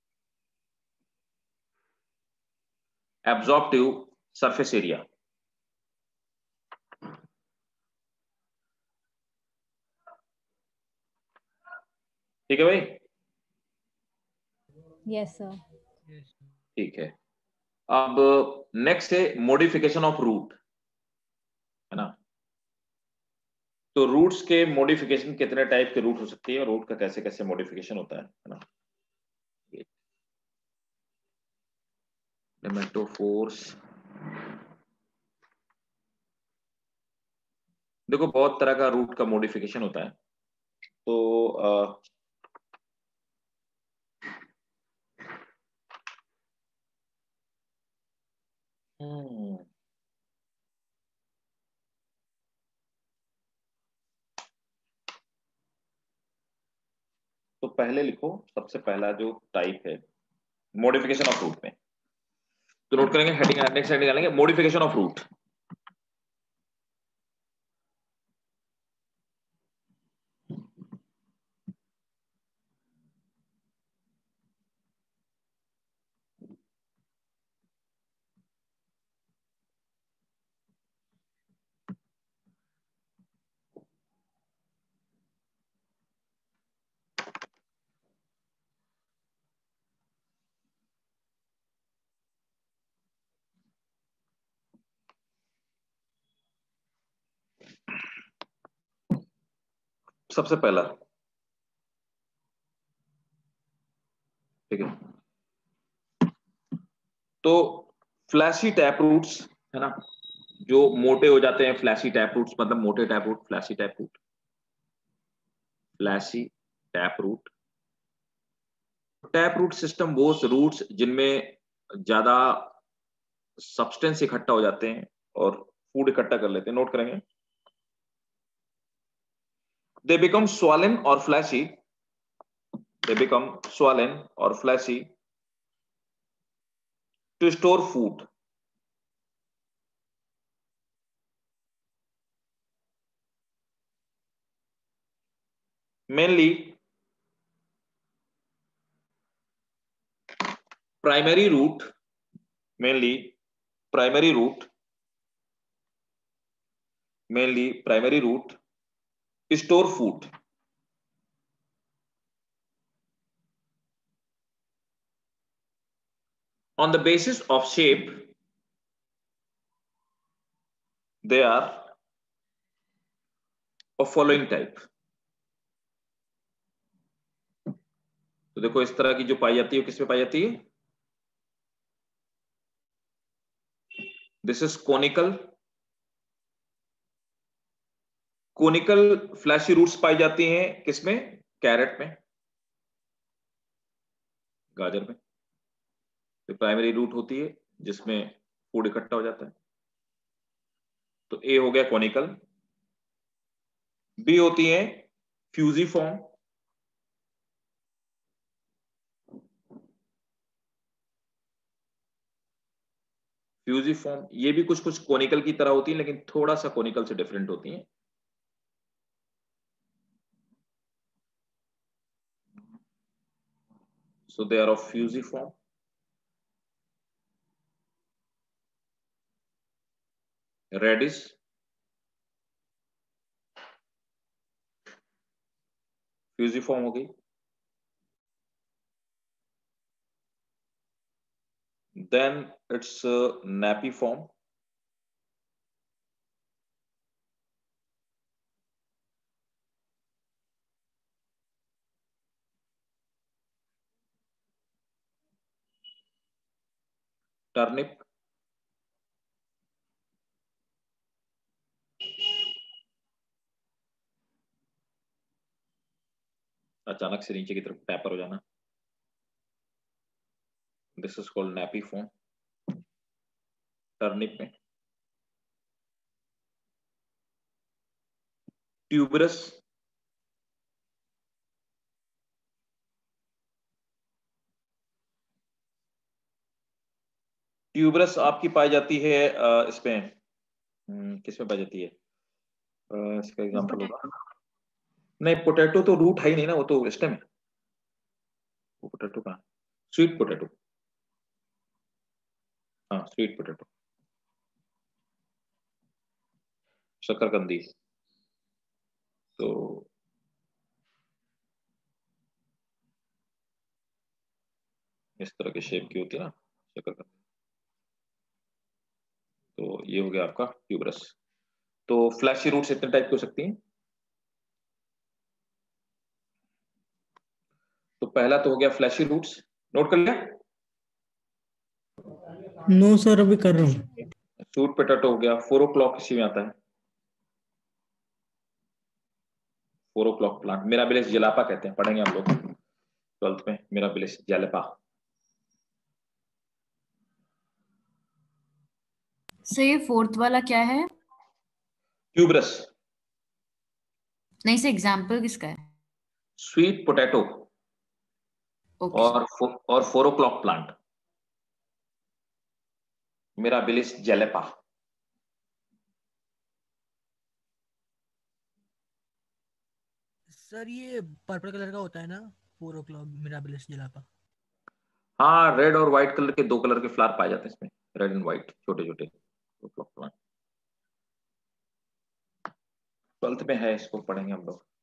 Absorptive surface area. ठीक है भाई? Yes sir. ठीक है। अब next है modification of root, है ना? तो रूट्स के मॉडिफिकेशन कितने टाइप के रूट हो सकती है, रूट का कैसे कैसे मॉडिफिकेशन होता है ना? नेमेटोफोर्स, देखो बहुत तरह का रूट का मॉडिफिकेशन होता है। तो तो पहले लिखो, सबसे पहला जो टाइप है मॉडिफिकेशन ऑफ रूट में, तो नोट करेंगे, हेडिंग नेक्स्ट हेडिंग डालेंगे मॉडिफिकेशन ऑफ रूट। सबसे पहला, ठीक है। तो फ्लैशी टैप रूट्स है ना, जो मोटे हो जाते हैं, फ्लैशी टैप रूट्स मतलब मोटे tap root, fleshy tap root, fleshy tap root. Tap root system वो रूट्स जिनमें ज्यादा सब्सटेंस इकट्ठा हो जाते हैं और फूड इकट्ठा कर लेते हैं, नोट करेंगे। दे बिकम स्वॉलन और फ्लैशी, दे बिकम स्वॉलन और fleshy to store food. Mainly primary root, mainly primary root, mainly primary root store food on the basis of shape. They are of following type. तो देखो इस तरह की जो पाई जाती है किसमें पाई जाती है? This is conical, conical fleshy roots पाई जाती हैं किसमें? कैरेट में, गाजर में। तो प्राइमरी रूट होती है जिसमें फूड इकट्ठा हो जाता है। तो ए हो गया कोनिकल। बी होती है फ्यूजिफॉर्म, फ्यूजिफॉर्म ये भी कुछ कुछ कोनिकल की तरह होती है लेकिन थोड़ा सा कोनिकल से डिफरेंट होती हैं। So they are of fusiform. Radish, fusiform हो गई। Then it's napiform. Turnip, अचानक से नीचे की तरफ टैपर हो जाना, this is called napiform। Turnip में ट्यूबरस, ट्यूबरस आपकी पाई जाती है इसमें किसमें पाई जाती है? इसका एग्जांपल होगा, नहीं पोटैटो तो रूट है ही नहीं ना, वो तो स्टेम है। वो पोटैटो कहाँ? स्वीट पोटैटो, हाँ स्वीट पोटैटो, शकरकंदी। तो इस तरह के शेप की होती है ना शकरकंदी। तो ये हो गया आपका ट्यूबरस। तो फ्लैशी रूट्स इतने टाइप की हो सकती हैं। तो पहला तो हो गया फ्लैशी रूट्स, नोट कर लिया? नो सर अभी कर रहा हूँ। स्वीट पोटैटो हो गया। 4 o'clock इसी में आता है, 4 o'clock प्लांट, मिराबिलिस जलापा कहते हैं, पढ़ेंगे हम लोग 12th में, मिराबिलिस जलापा। सर ये फोर्थ वाला क्या है? ट्यूबरस, नहीं से एग्जाम्पल किसका है? स्वीट पोटैटो ओके और 4 o'clock plant, Mirabilis jalapa. Sir ये पर्पल कलर का होता है ना 4 o'clock मिराबिलिस जलापा? हाँ रेड और व्हाइट कलर के 2 कलर के फ्लावर पाए जाते हैं इसमें, रेड एंड व्हाइट, छोटे छोटे 4 o'clock प्लांट। 12th में है, इसको पढ़ेंगे हम लोग।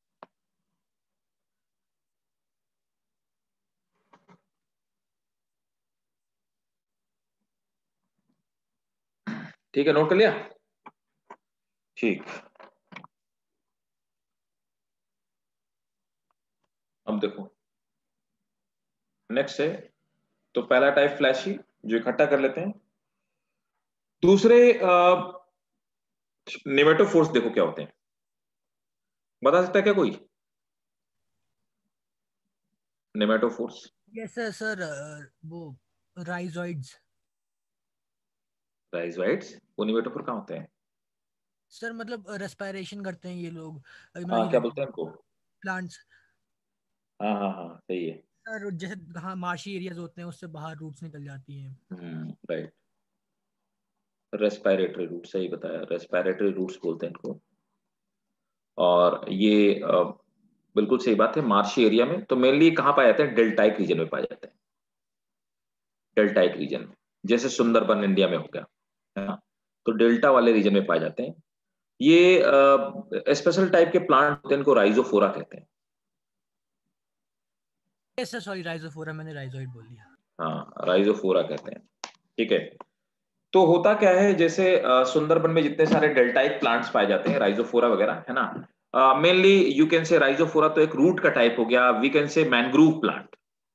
ठीक है, नोट कर लिया? ठीक। अब देखो नेक्स्ट है, तो पहला टाइप फ्लैशी जो इकट्ठा कर लेते हैं। दूसरे नेमेटोफोर्स देखो क्या होते हैं, बता सकता है क्या कोई नेमेटोफोर्स? यस सर, वो राइजोइड्स। राइजोइड्स, वो नेमेटोफोर कहाँ होते हैं? सर मतलब रेस्पिरेशन करते हैं ये लोग, हाँ, क्या मतलब बोलते हैं उनको? प्लांट्स। हाँ हाँ हाँ, सही है। सर जैसे हाँ मार्शी एरियाज होते हैं उससे बाहर रूट्स निकल जाती हैं। राइट, रेस्पिरेटरी रूट, सही बताया, रेस्पिरेटरी रूट्स बोलते हैं इनको। और ये बिल्कुल सही बात है, मार्शी एरिया में तो मेनली कहाँ पाए जाते हैं? डेल्टाइक रीजन में पाए जाते हैं, डेल्टाइक रीजन में, जैसे सुंदरबन इंडिया में हो गया, है ना, तो डेल्टा वाले रीजन में पाए जाते हैं। ये स्पेशल टाइप के प्लांट होते हैं, इनको राइजोफोरा कहते हैं। यस सर, सॉरी राइजोफोरा, मैंने राइजोइड बोल दिया। हाँ, राइजोफोरा कहते हैं, ठीक है। तो होता क्या है, जैसे सुंदरबन में जितने सारे डेल्टाइक प्लांट्स पाए जाते हैं, राइजोफोरा वगैरह, है ना, mainly you can say Rhizophora तो एक रूट का टाइप हो गया, we can say mangrove plant.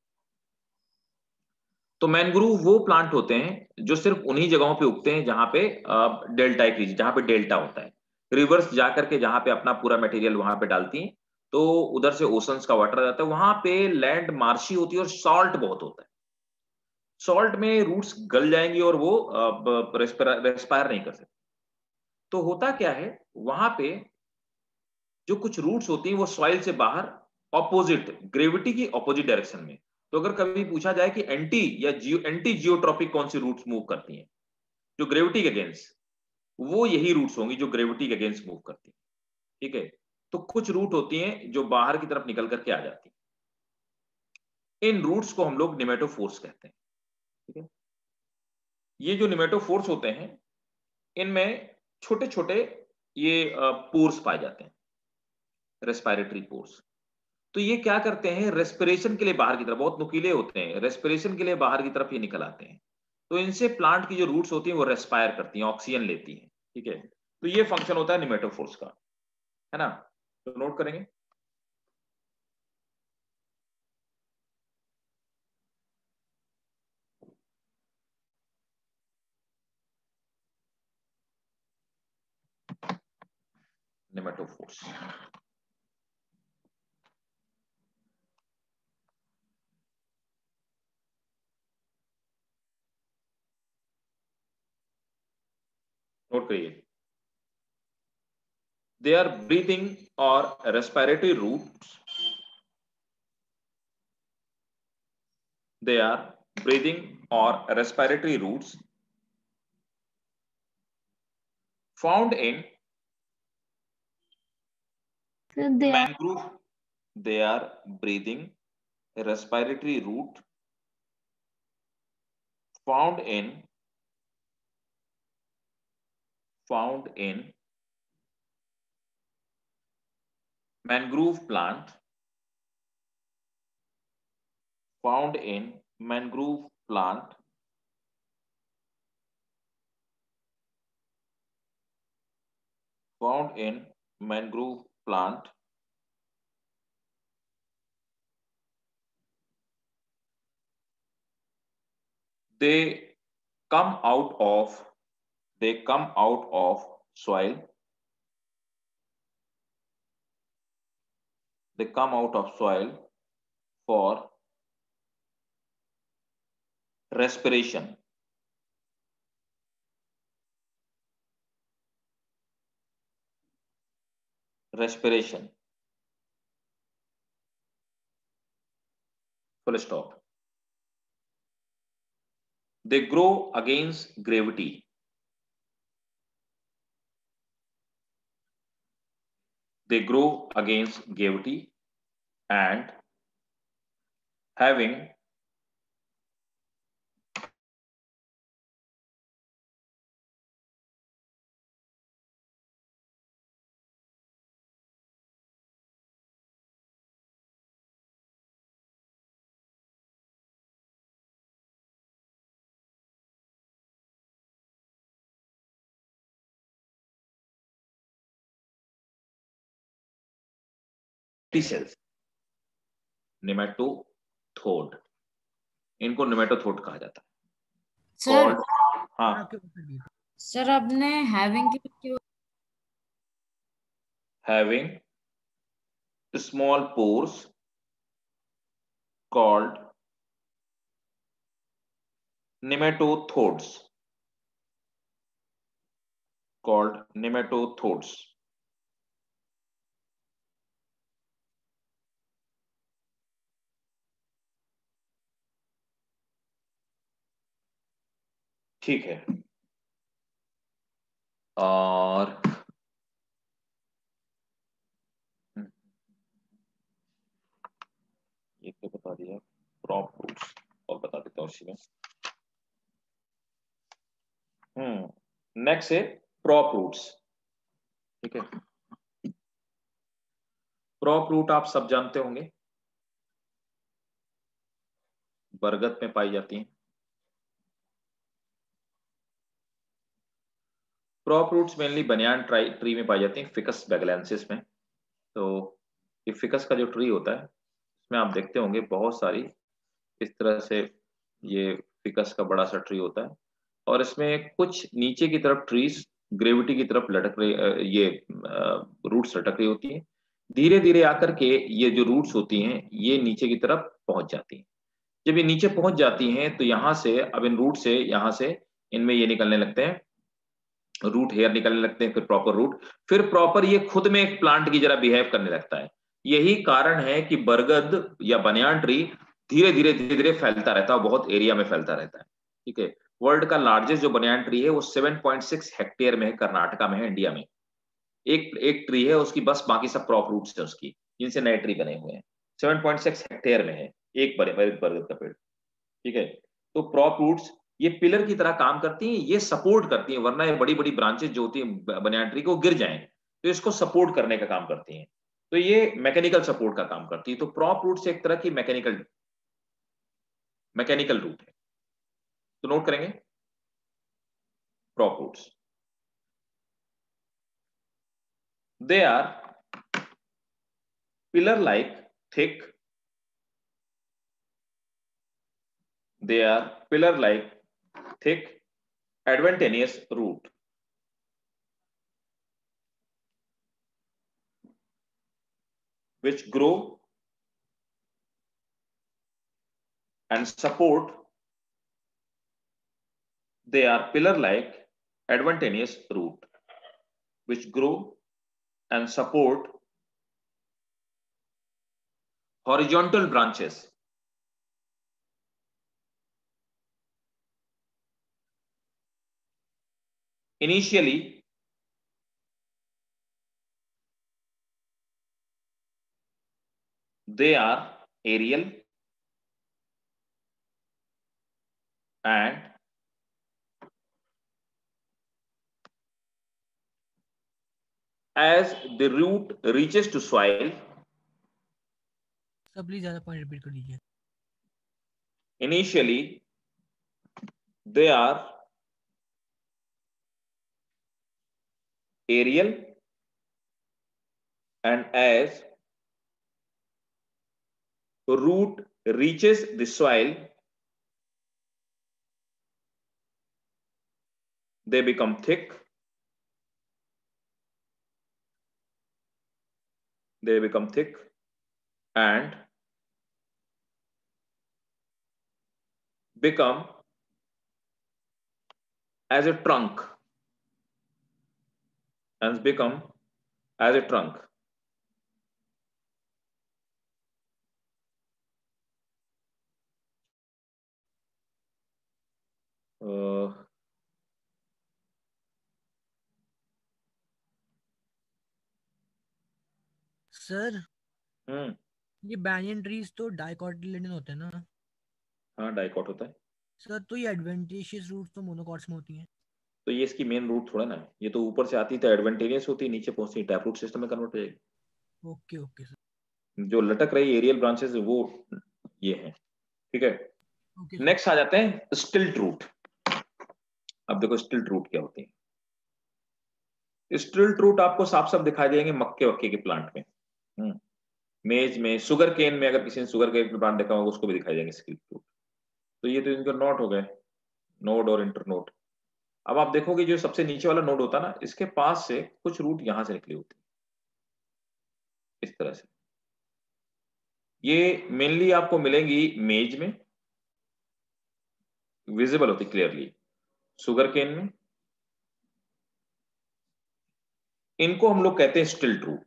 तो मैनग्रूव वो प्लांट होते हैं जो सिर्फ उन्हीं जगहों पे उगते हैं जहां पे डेल्टाइक रीजन, जहां पे डेल्टा होता है, रिवर्स जाकर के जहां पे अपना पूरा मटेरियल वहां पे डालती हैं, तो उधर से ओशंस का वाटर आ जाता है, वहां पे लैंड मार्शी होती है और सॉल्ट बहुत होता है। सॉल्ट में रूट्स गल जाएंगी और वो रेस्पायर नहीं कर सकते। तो होता क्या है, वहां पे जो कुछ रूट्स होती हैं वो सॉइल से बाहर ऑपोजिट, ग्रेविटी की ऑपोजिट डायरेक्शन में। तो अगर कभी पूछा जाए कि एंटी जियोट्रॉपिक कौन सी रूट्स मूव करती हैं, जो ग्रेविटी के अगेंस्ट, वो यही रूट्स होंगी जो ग्रेविटी के अगेंस्ट मूव करती हैं, ठीक है। तो कुछ रूट होती हैं जो बाहर की तरफ निकल करके आ जाती हैं, इन रूट्स को हम लोग निमेटोफोर्स कहते हैं, ठीक है। ये जो निमेटोफोर्स होते हैं, इनमें छोटे छोटे ये पोर्स पाए जाते हैं, रेस्पिरेटरी पोर्स। तो ये क्या करते हैं, रेस्पिरेशन के लिए बाहर की तरफ, बहुत नुकीले होते हैं, रेस्पिरेशन के लिए बाहर की तरफ ये निकल आते हैं। तो इनसे प्लांट की जो रूट्स होती हैं वो रेस्पायर करती हैं, ऑक्सीजन लेती हैं, ठीक है। तो ये फंक्शन होता है निमेटोफोर्स का, है ना, तो नोट करेंगे। निमेटोफोर्स, नोट करिए। दे आर ब्रीथिंग और respiratory roots, they are breathing or respiratory roots found in So they are mangrove. They are breathing respiratory root found in mangrove plant, found in mangrove plant, found in mangrove plant. They come out of, they come out of soil, they come out of soil for respiration, respiration, full stop. They grow against gravity. They grow against gravity and having T cells. Pneumatothode, इनको pneumatothode कहा जाता है। Sir हाँ sir आपने having small pores called nematothodes, ठीक है। और ये तो बता दिया, प्रॉप रूट्स और बता देता हूँ इसी में। नेक्स्ट है प्रॉप रूट्स, ठीक है। प्रॉप रूट आप सब जानते होंगे, बरगद में पाई जाती हैं। Prop roots mainly banyan tree में पाई जाती हैं, फिकस बैगलैंसिस में। तो ये फिकस का जो ट्री होता है इसमें आप देखते होंगे बहुत सारी इस तरह से ये फिकस का बड़ा सा ट्री होता है, और इसमें कुछ नीचे की तरफ ट्रीज ग्रेविटी की तरफ लटक रही, ये रूट्स लटक रही होती हैं। धीरे धीरे आकर के ये जो रूट्स होती हैं ये नीचे की तरफ पहुंच जाती हैं। जब ये नीचे पहुंच जाती हैं तो यहाँ से, अब इन रूट से, यहाँ से इनमें ये निकलने लगते हैं, रूट हेयर निकलने लगते हैं, फिर प्रॉपर रूट, फिर प्रॉपर ये खुद में एक प्लांट की जरा बिहेव करने लगता है। यही कारण है कि बरगद या बनियान ट्री धीरे धीरे फैलता रहता है, बहुत एरिया में फैलता रहता है, ठीक है। वर्ल्ड का लार्जेस्ट जो बनियान ट्री है वो 7.6 हेक्टेयर में है, कर्नाटका में है, इंडिया में। एक ट्री है उसकी, बस बाकी सब क्रॉप रूट्स है उसकी, जिनसे नए ट्री बने हुए हैं। 7.6 हेक्टेयर में है एक बरगद का पेड़, ठीक है। तो क्रॉप रूट्स ये पिलर की तरह काम करती हैं, ये सपोर्ट करती हैं, वरना ये बड़ी बड़ी ब्रांचेस जो होती हैं बनियान ट्री को गिर जाएं, तो इसको सपोर्ट करने का काम करती हैं। तो ये मैकेनिकल सपोर्ट का काम करती है। तो क्रॉप रूट्स एक तरह की मैकेनिकल रूट है। तो नोट करेंगे crop roots, they are pillar like thick, adventitious root which grow and support, they are pillar like adventitious root which grow and support horizontal branches initially they are aerial and as the root reaches to soil, please ज्यादा point repeat कर दीजिए। initially they are aerial and as root reaches the soil they become thick, and become as a trunk, sir ये banyan trees तो dicotyledon होते हैं ना? हाँ dicot होता है सर। तो ये एडवेंटिशियस रूट्स तो मोनोकॉट्स में होती हैं। तो ये इसकी मेन रूट थोड़ा ना है, ये तो ऊपर से आती है तो एडवेंटेरियस होती है, नीचे पहुंचती है टैप रूट सिस्टम में कन्वर्ट हो जाएगी। Okay okay sir. जो लटक रही एरियल ब्रांचेस वो ये है, ठीक है। नेक्स्ट आ जाते हैं स्टिल्ट रूट। अब देखो स्टिल्ट रूट क्या होती है। स्टिल्ट रूट आपको साफ साफ दिखाई देंगे मक्के वक्के के प्लांट में। मेज में, शुगर केन में, अगर किसी ने शुगर केन प्लांट देखा होगा उसको भी दिखाई देंगे स्किल फ्रूट। तो ये तो इनके नोट हो गए, नोड और इंटरनोड। अब आप देखोगे जो सबसे नीचे वाला नोड होता है ना, इसके पास से कुछ रूट यहां से निकली होती है इस तरह से। ये मेनली आपको मिलेंगी मेज में, विजिबल होती क्लियरली, शुगर केन में। इनको हम लोग कहते हैं स्टिल्ट रूट।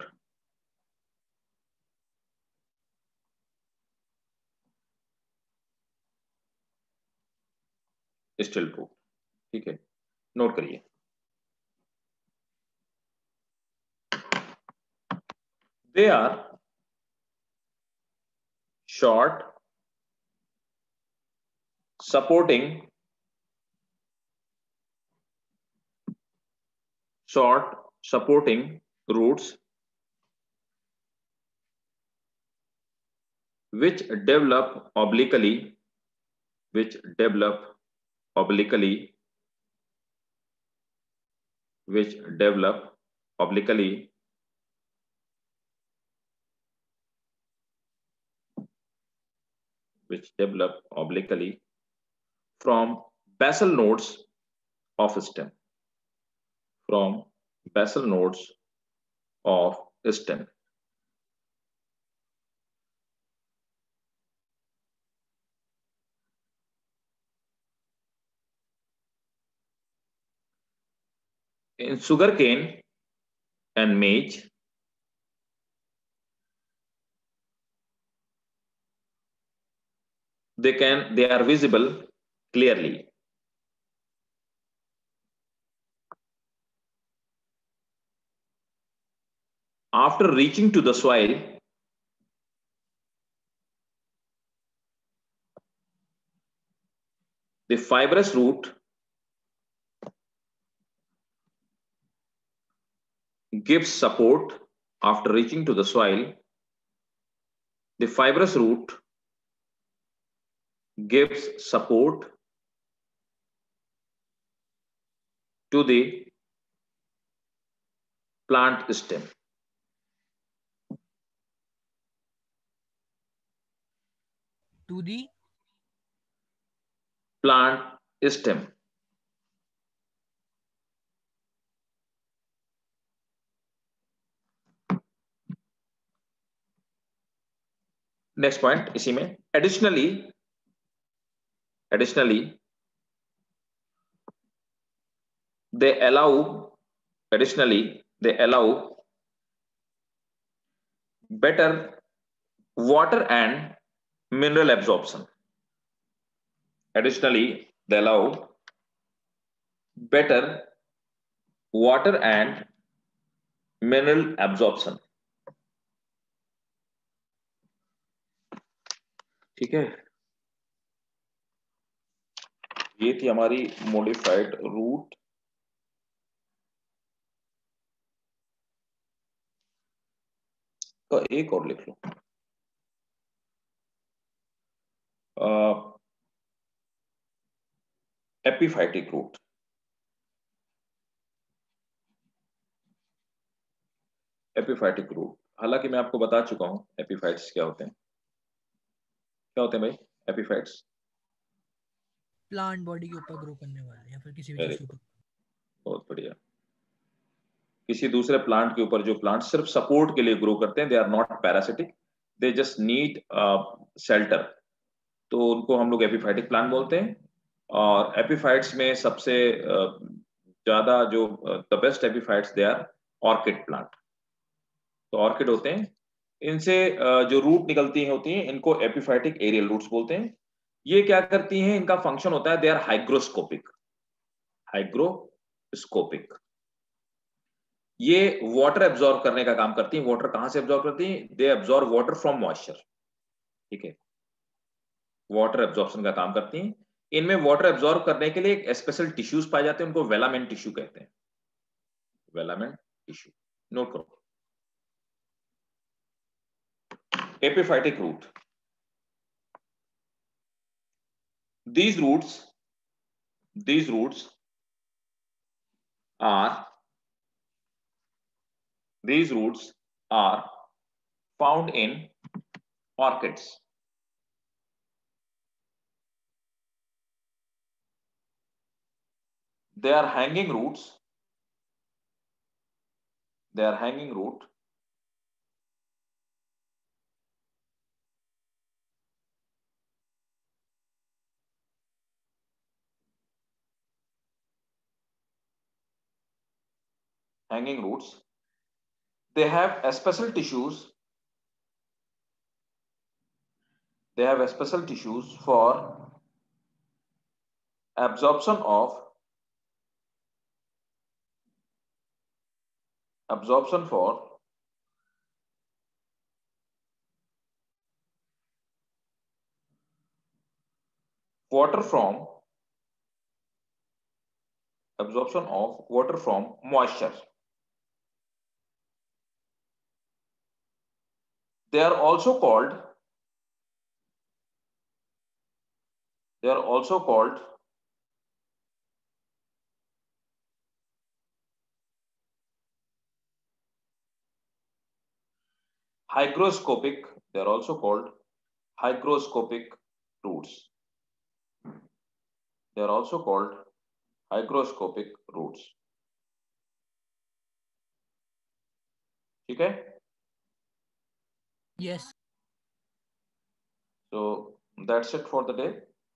स्टिल्ट रूट, ठीक है, नोट करिए। They are short supporting roots which develop obliquely which develop obliquely from basal nodes of stem, from basal nodes of stem. In sugarcane and maize, they are visible clearly. After reaching to the soil, the fibrous root gives support. After reaching to the soil, the fibrous root gives support to the plant stem. To the plant stem. Next point इसी में, additionally they allow better water and mineral absorption. Additionally, they allow better water and mineral absorption. ठीक है, ये थी हमारी modified root. तो एक और लिख लो, एपिफाइटिक रूट। एपिफाइटिक रूट, हालांकि मैं आपको बता चुका हूं एपिफाइट्स क्या होते हैं। क्या होते हैं भाई एपिफाइट्स? प्लांट बॉडी के ऊपर ग्रो करने वाले या फिर किसी भी चीज के ऊपर। बहुत बढ़िया। किसी दूसरे प्लांट के ऊपर, जो प्लांट सिर्फ सपोर्ट के लिए ग्रो करते हैं, they are not parasitic, they just need shelter, तो उनको हम लोग एपिफाइटिक प्लांट बोलते हैं। और एपिफाइट्स में सबसे ज्यादा जो the best epiphytes they are orchid plant. तो ऑर्किड होते हैं, इनसे जो रूट निकलती होती हैं इनको एपिफाइटिक एरियल रूट्स बोलते हैं। ये क्या करती हैं, इनका फंक्शन होता है, दे आर हाइग्रोस्कोपिक। ये वाटर एब्जॉर्ब करने का काम करती हैं। वाटर कहां से एब्जॉर्ब करती हैं? They absorb water from moisture. ठीक है, वाटर एब्जॉर्प्शन का काम करती हैं। इनमें वाटर एब्जॉर्ब करने के लिए एक स्पेशल टिश्यूज पाए जाते हैं, उनको वेलामेंट टिश्यू कहते हैं। वेलामेंट टिश्यू नोट करो। epiphytic root, these roots are found in orchids. They are hanging roots. They are hanging root. Hanging roots. They have special tissues. They have special tissues for absorption for water from moisture. They are also called hygroscopic. They are also called hygroscopic roots. They are also called hygroscopic roots. ठीक है? Yes. So that's it for the day.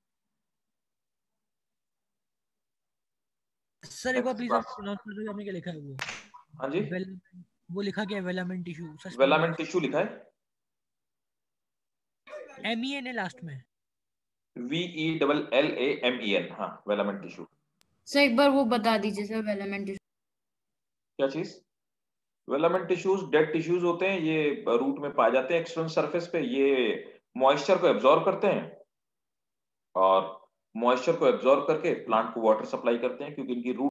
Sir एक बार please आप pronounce कर दो आपने क्या लिखा है वो? हाँ जी, वो लिखा क्या है? वेलामेंट टिश्यू। वेलामेंट टिश्यू लिखा है, MEN है लास्ट में। VELLAMEN। हाँ, वेलामेंट टिश्यू। सर एक बार वो बता दीजिए सर, वेलामेंट टिश्यू क्या चीज? वेलामेंट टिश्यूज डेड टिश्यूज होते हैं, ये रूट में पाए जाते हैं एक्सटर्नल सरफेस पे। ये मॉइस्चर को एब्जॉर्ब करते हैं और मॉइस्चर को एब्जॉर्ब करके प्लांट को वाटर सप्लाई करते हैं, क्योंकि इनकी रूट